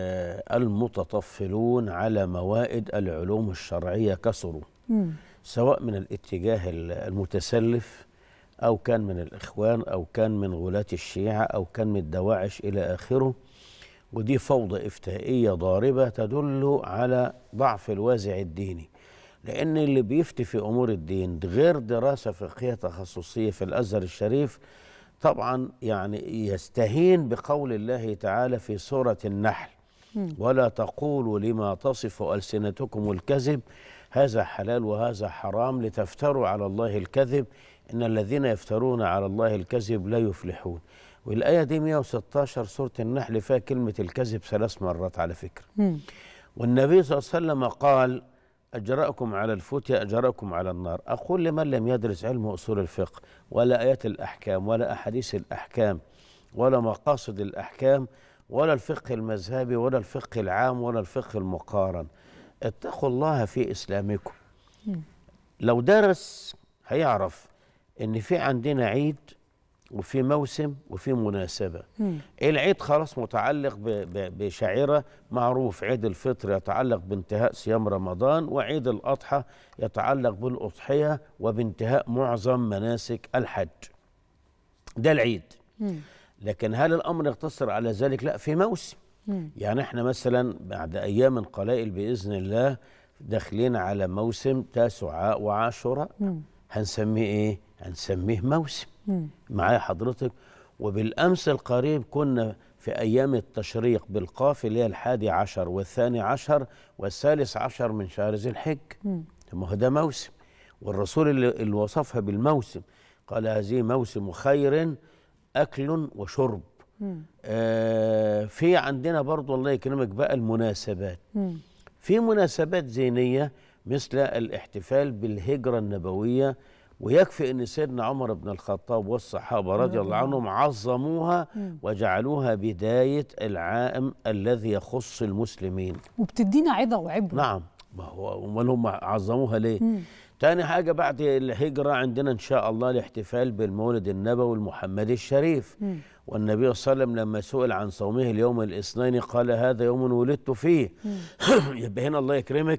T: المتطفلون على موائد العلوم الشرعية كثروا، سواء من الاتجاه المتسلف أو كان من الإخوان أو كان من غلاة الشيعة أو كان من الدواعش إلى آخره. ودي فوضى إفتائية ضاربة تدل على ضعف الوازع الديني، لأن اللي بيفتي في أمور الدين غير دراسة فقهية تخصصية في الأزهر الشريف طبعا يعني يستهين بقول الله تعالى في سورة النحل: ولا تقولوا لما تصف ألسنتكم الكذب هذا حلال وهذا حرام لتفتروا على الله الكذب إن الذين يفترون على الله الكذب لا يفلحون. والآية دي مئة وستة عشر سورة النحل فيها كلمة الكذب ثلاث مرات على فكرة. مم. والنبي صلى الله عليه وسلم قال: أجرأكم على الفتية أجرأكم على النار. أقول لمن لم يدرس علم أصول الفقه ولا آيات الأحكام ولا أحاديث الأحكام ولا مقاصد الأحكام ولا الفقه المذهبي ولا الفقه العام ولا الفقه المقارن، اتقوا الله في إسلامكم. م. لو درس هيعرف إن في عندنا عيد وفي موسم وفي مناسبة. م. العيد خلاص متعلق بشعيرة معروف، عيد الفطر يتعلق بانتهاء صيام رمضان، وعيد الأضحى يتعلق بالأضحية وبانتهاء معظم مناسك الحج. ده العيد. م. لكن هل الأمر يقتصر على ذلك؟ لا، في موسم. م. يعني احنا مثلا بعد أيام قلائل بإذن الله داخلين على موسم تاسعاء وعاشوراء. هنسميه إيه؟ هنسميه موسم. مم. معايا حضرتك؟ وبالأمس القريب كنا في أيام التشريق بالقاف اللي هي الحادي عشر والثاني عشر والثالث عشر من شهر ذي الحج. ما هو ده موسم، والرسول اللي, اللي وصفها بالموسم قال: هذه موسم خير أكل وشرب. آه في عندنا برضو الله يكرمك بقى المناسبات. مم. في مناسبات دينية مثل الاحتفال بالهجرة النبوية، ويكفي أن سيدنا عمر بن الخطاب والصحابة رضي الله عنهم عظموها وجعلوها بداية العام الذي يخص المسلمين،
A: وبتدينا عظة وعبرة.
T: نعم، ما هو امال هم عظموها ليه؟ مم. تاني حاجة بعد الهجرة عندنا إن شاء الله الاحتفال بالمولد النبوي المحمدي الشريف. مم. والنبي صلى الله عليه وسلم لما سئل عن صومه اليوم الاثنين قال: هذا يوم ولدت فيه. يبقى هنا الله يكرمك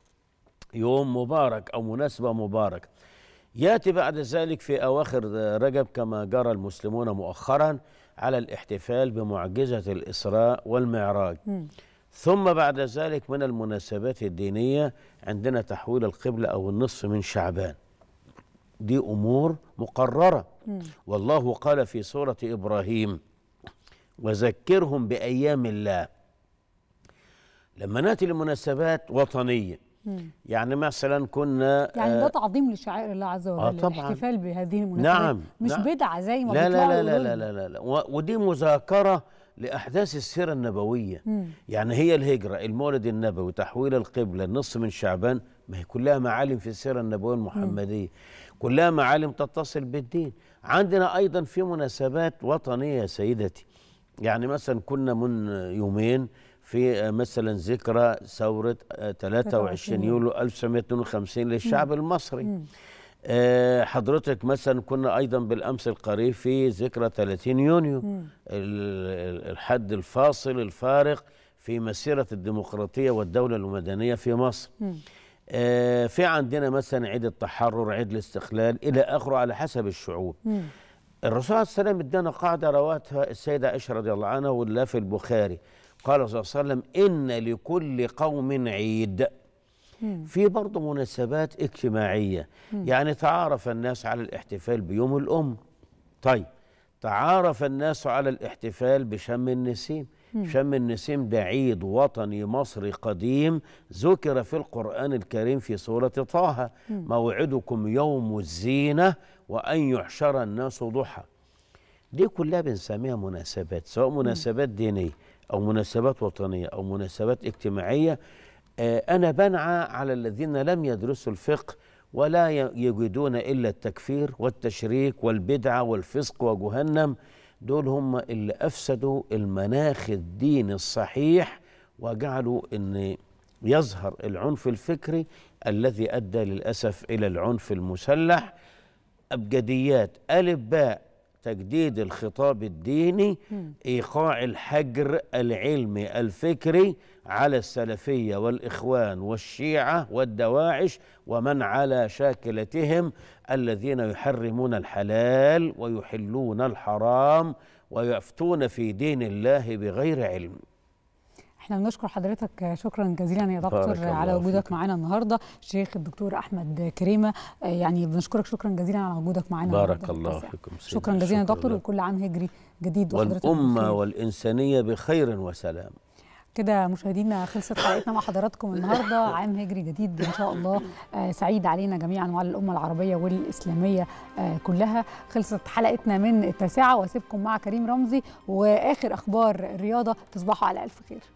T: يوم مبارك أو مناسبة مباركة. يأتي بعد ذلك في أواخر رجب كما جرى المسلمون مؤخرا على الاحتفال بمعجزة الإسراء والمعراج. م. ثم بعد ذلك من المناسبات الدينية عندنا تحويل القبلة أو النصف من شعبان. دي أمور مقررة. م. والله قال في سورة إبراهيم: وذكرهم بأيام الله. لما نأتي لمناسبات وطنية، مم. يعني مثلا كنا
A: يعني ده تعظيم لشعائر الله عز وجل.
T: آه طبعا.
A: الاحتفال بهذه المناسبات.
T: نعم.
A: مش
T: نعم.
A: بدعة زي ما
T: لا
A: بيطلعوا
T: لا لا لا لا لا لا ودي مذاكرة لأحداث السيرة النبوية.
A: مم.
T: يعني هي الهجرة، المولد النبوي، تحويل القبلة، النصف من شعبان، ما هي كلها معالم في السيرة النبوية المحمدية، كلها معالم تتصل بالدين. عندنا أيضا في مناسبات وطنية يا سيدتي، يعني مثلا كنا من يومين في مثلا ذكرى ثورة ثلاثة وعشرين يوليو ألف وتسعمائة واثنين وخمسين للشعب
A: مم.
T: المصري.
A: مم.
T: آه، حضرتك مثلا كنا أيضا بالأمس القريب في ذكرى ثلاثين يونيو،
A: مم.
T: ال- الحد الفاصل الفارق في مسيرة الديمقراطية والدولة المدنية في مصر.
A: مم.
T: آه، في عندنا مثلا عيد التحرر، عيد الاستقلال، إلى آخره على حسب الشعوب.
A: مم.
T: الرسول عليه السلام ادانا قاعدة رواتها السيدة عائشة رضي الله عنها واللي في البخاري، قال صلى الله عليه وسلم: إن لكل قوم عيد.
A: مم.
T: في برضه مناسبات اجتماعية،
A: مم.
T: يعني تعارف الناس على الاحتفال بيوم الأم. طيب تعارف الناس على الاحتفال بشم النسيم.
A: مم.
T: شم النسيم ده عيد وطني مصري قديم ذكر في القرآن الكريم في سورة طه:
A: مم.
T: موعدكم يوم الزينة وأن يحشر الناس ضحى. دي كلها بنسميها مناسبات، سواء مناسبات دينية أو مناسبات وطنية أو مناسبات اجتماعية. آه، أنا بنعى على الذين لم يدرسوا الفقه ولا ي- يجدون إلا التكفير والتشريك والبدعة والفسق وجهنم. دول هم اللي أفسدوا المناخ الديني الصحيح وجعلوا أن يظهر العنف الفكري الذي أدى للأسف إلى العنف المسلح. أبجديات ألف باء تجديد الخطاب الديني،
A: مم.
T: إيقاع الحجر العلمي الفكري على السلفية والإخوان والشيعة والدواعش ومن على شاكلتهم الذين يحرمون الحلال ويحلون الحرام ويفتون في دين الله بغير علم.
A: احنا بنشكر حضرتك شكرا جزيلا يا دكتور
T: بارك الله
A: على وجودك
T: فيك.
A: معانا النهارده. الشيخ الدكتور احمد كريمه، آه، يعني بنشكرك شكرا جزيلا على وجودك معانا
T: بارك
A: النهاردة.
T: الله فيكم سيدي.
A: شكرا جزيلا يا
T: شكرا
A: دكتور،
T: لك.
A: وكل عام هجري جديد وحضرتك
T: والأمة
A: بخير.
T: والإنسانية بخير وسلام.
A: كده مشاهدينا خلصت حلقتنا مع حضراتكم النهارده، عام هجري جديد ان شاء الله آه سعيد علينا جميعا وعلى الامه العربيه والاسلاميه آه كلها. خلصت حلقتنا من التاسعه، واسيبكم مع كريم رمزي واخر اخبار الرياضه. تصبحوا على الف خير.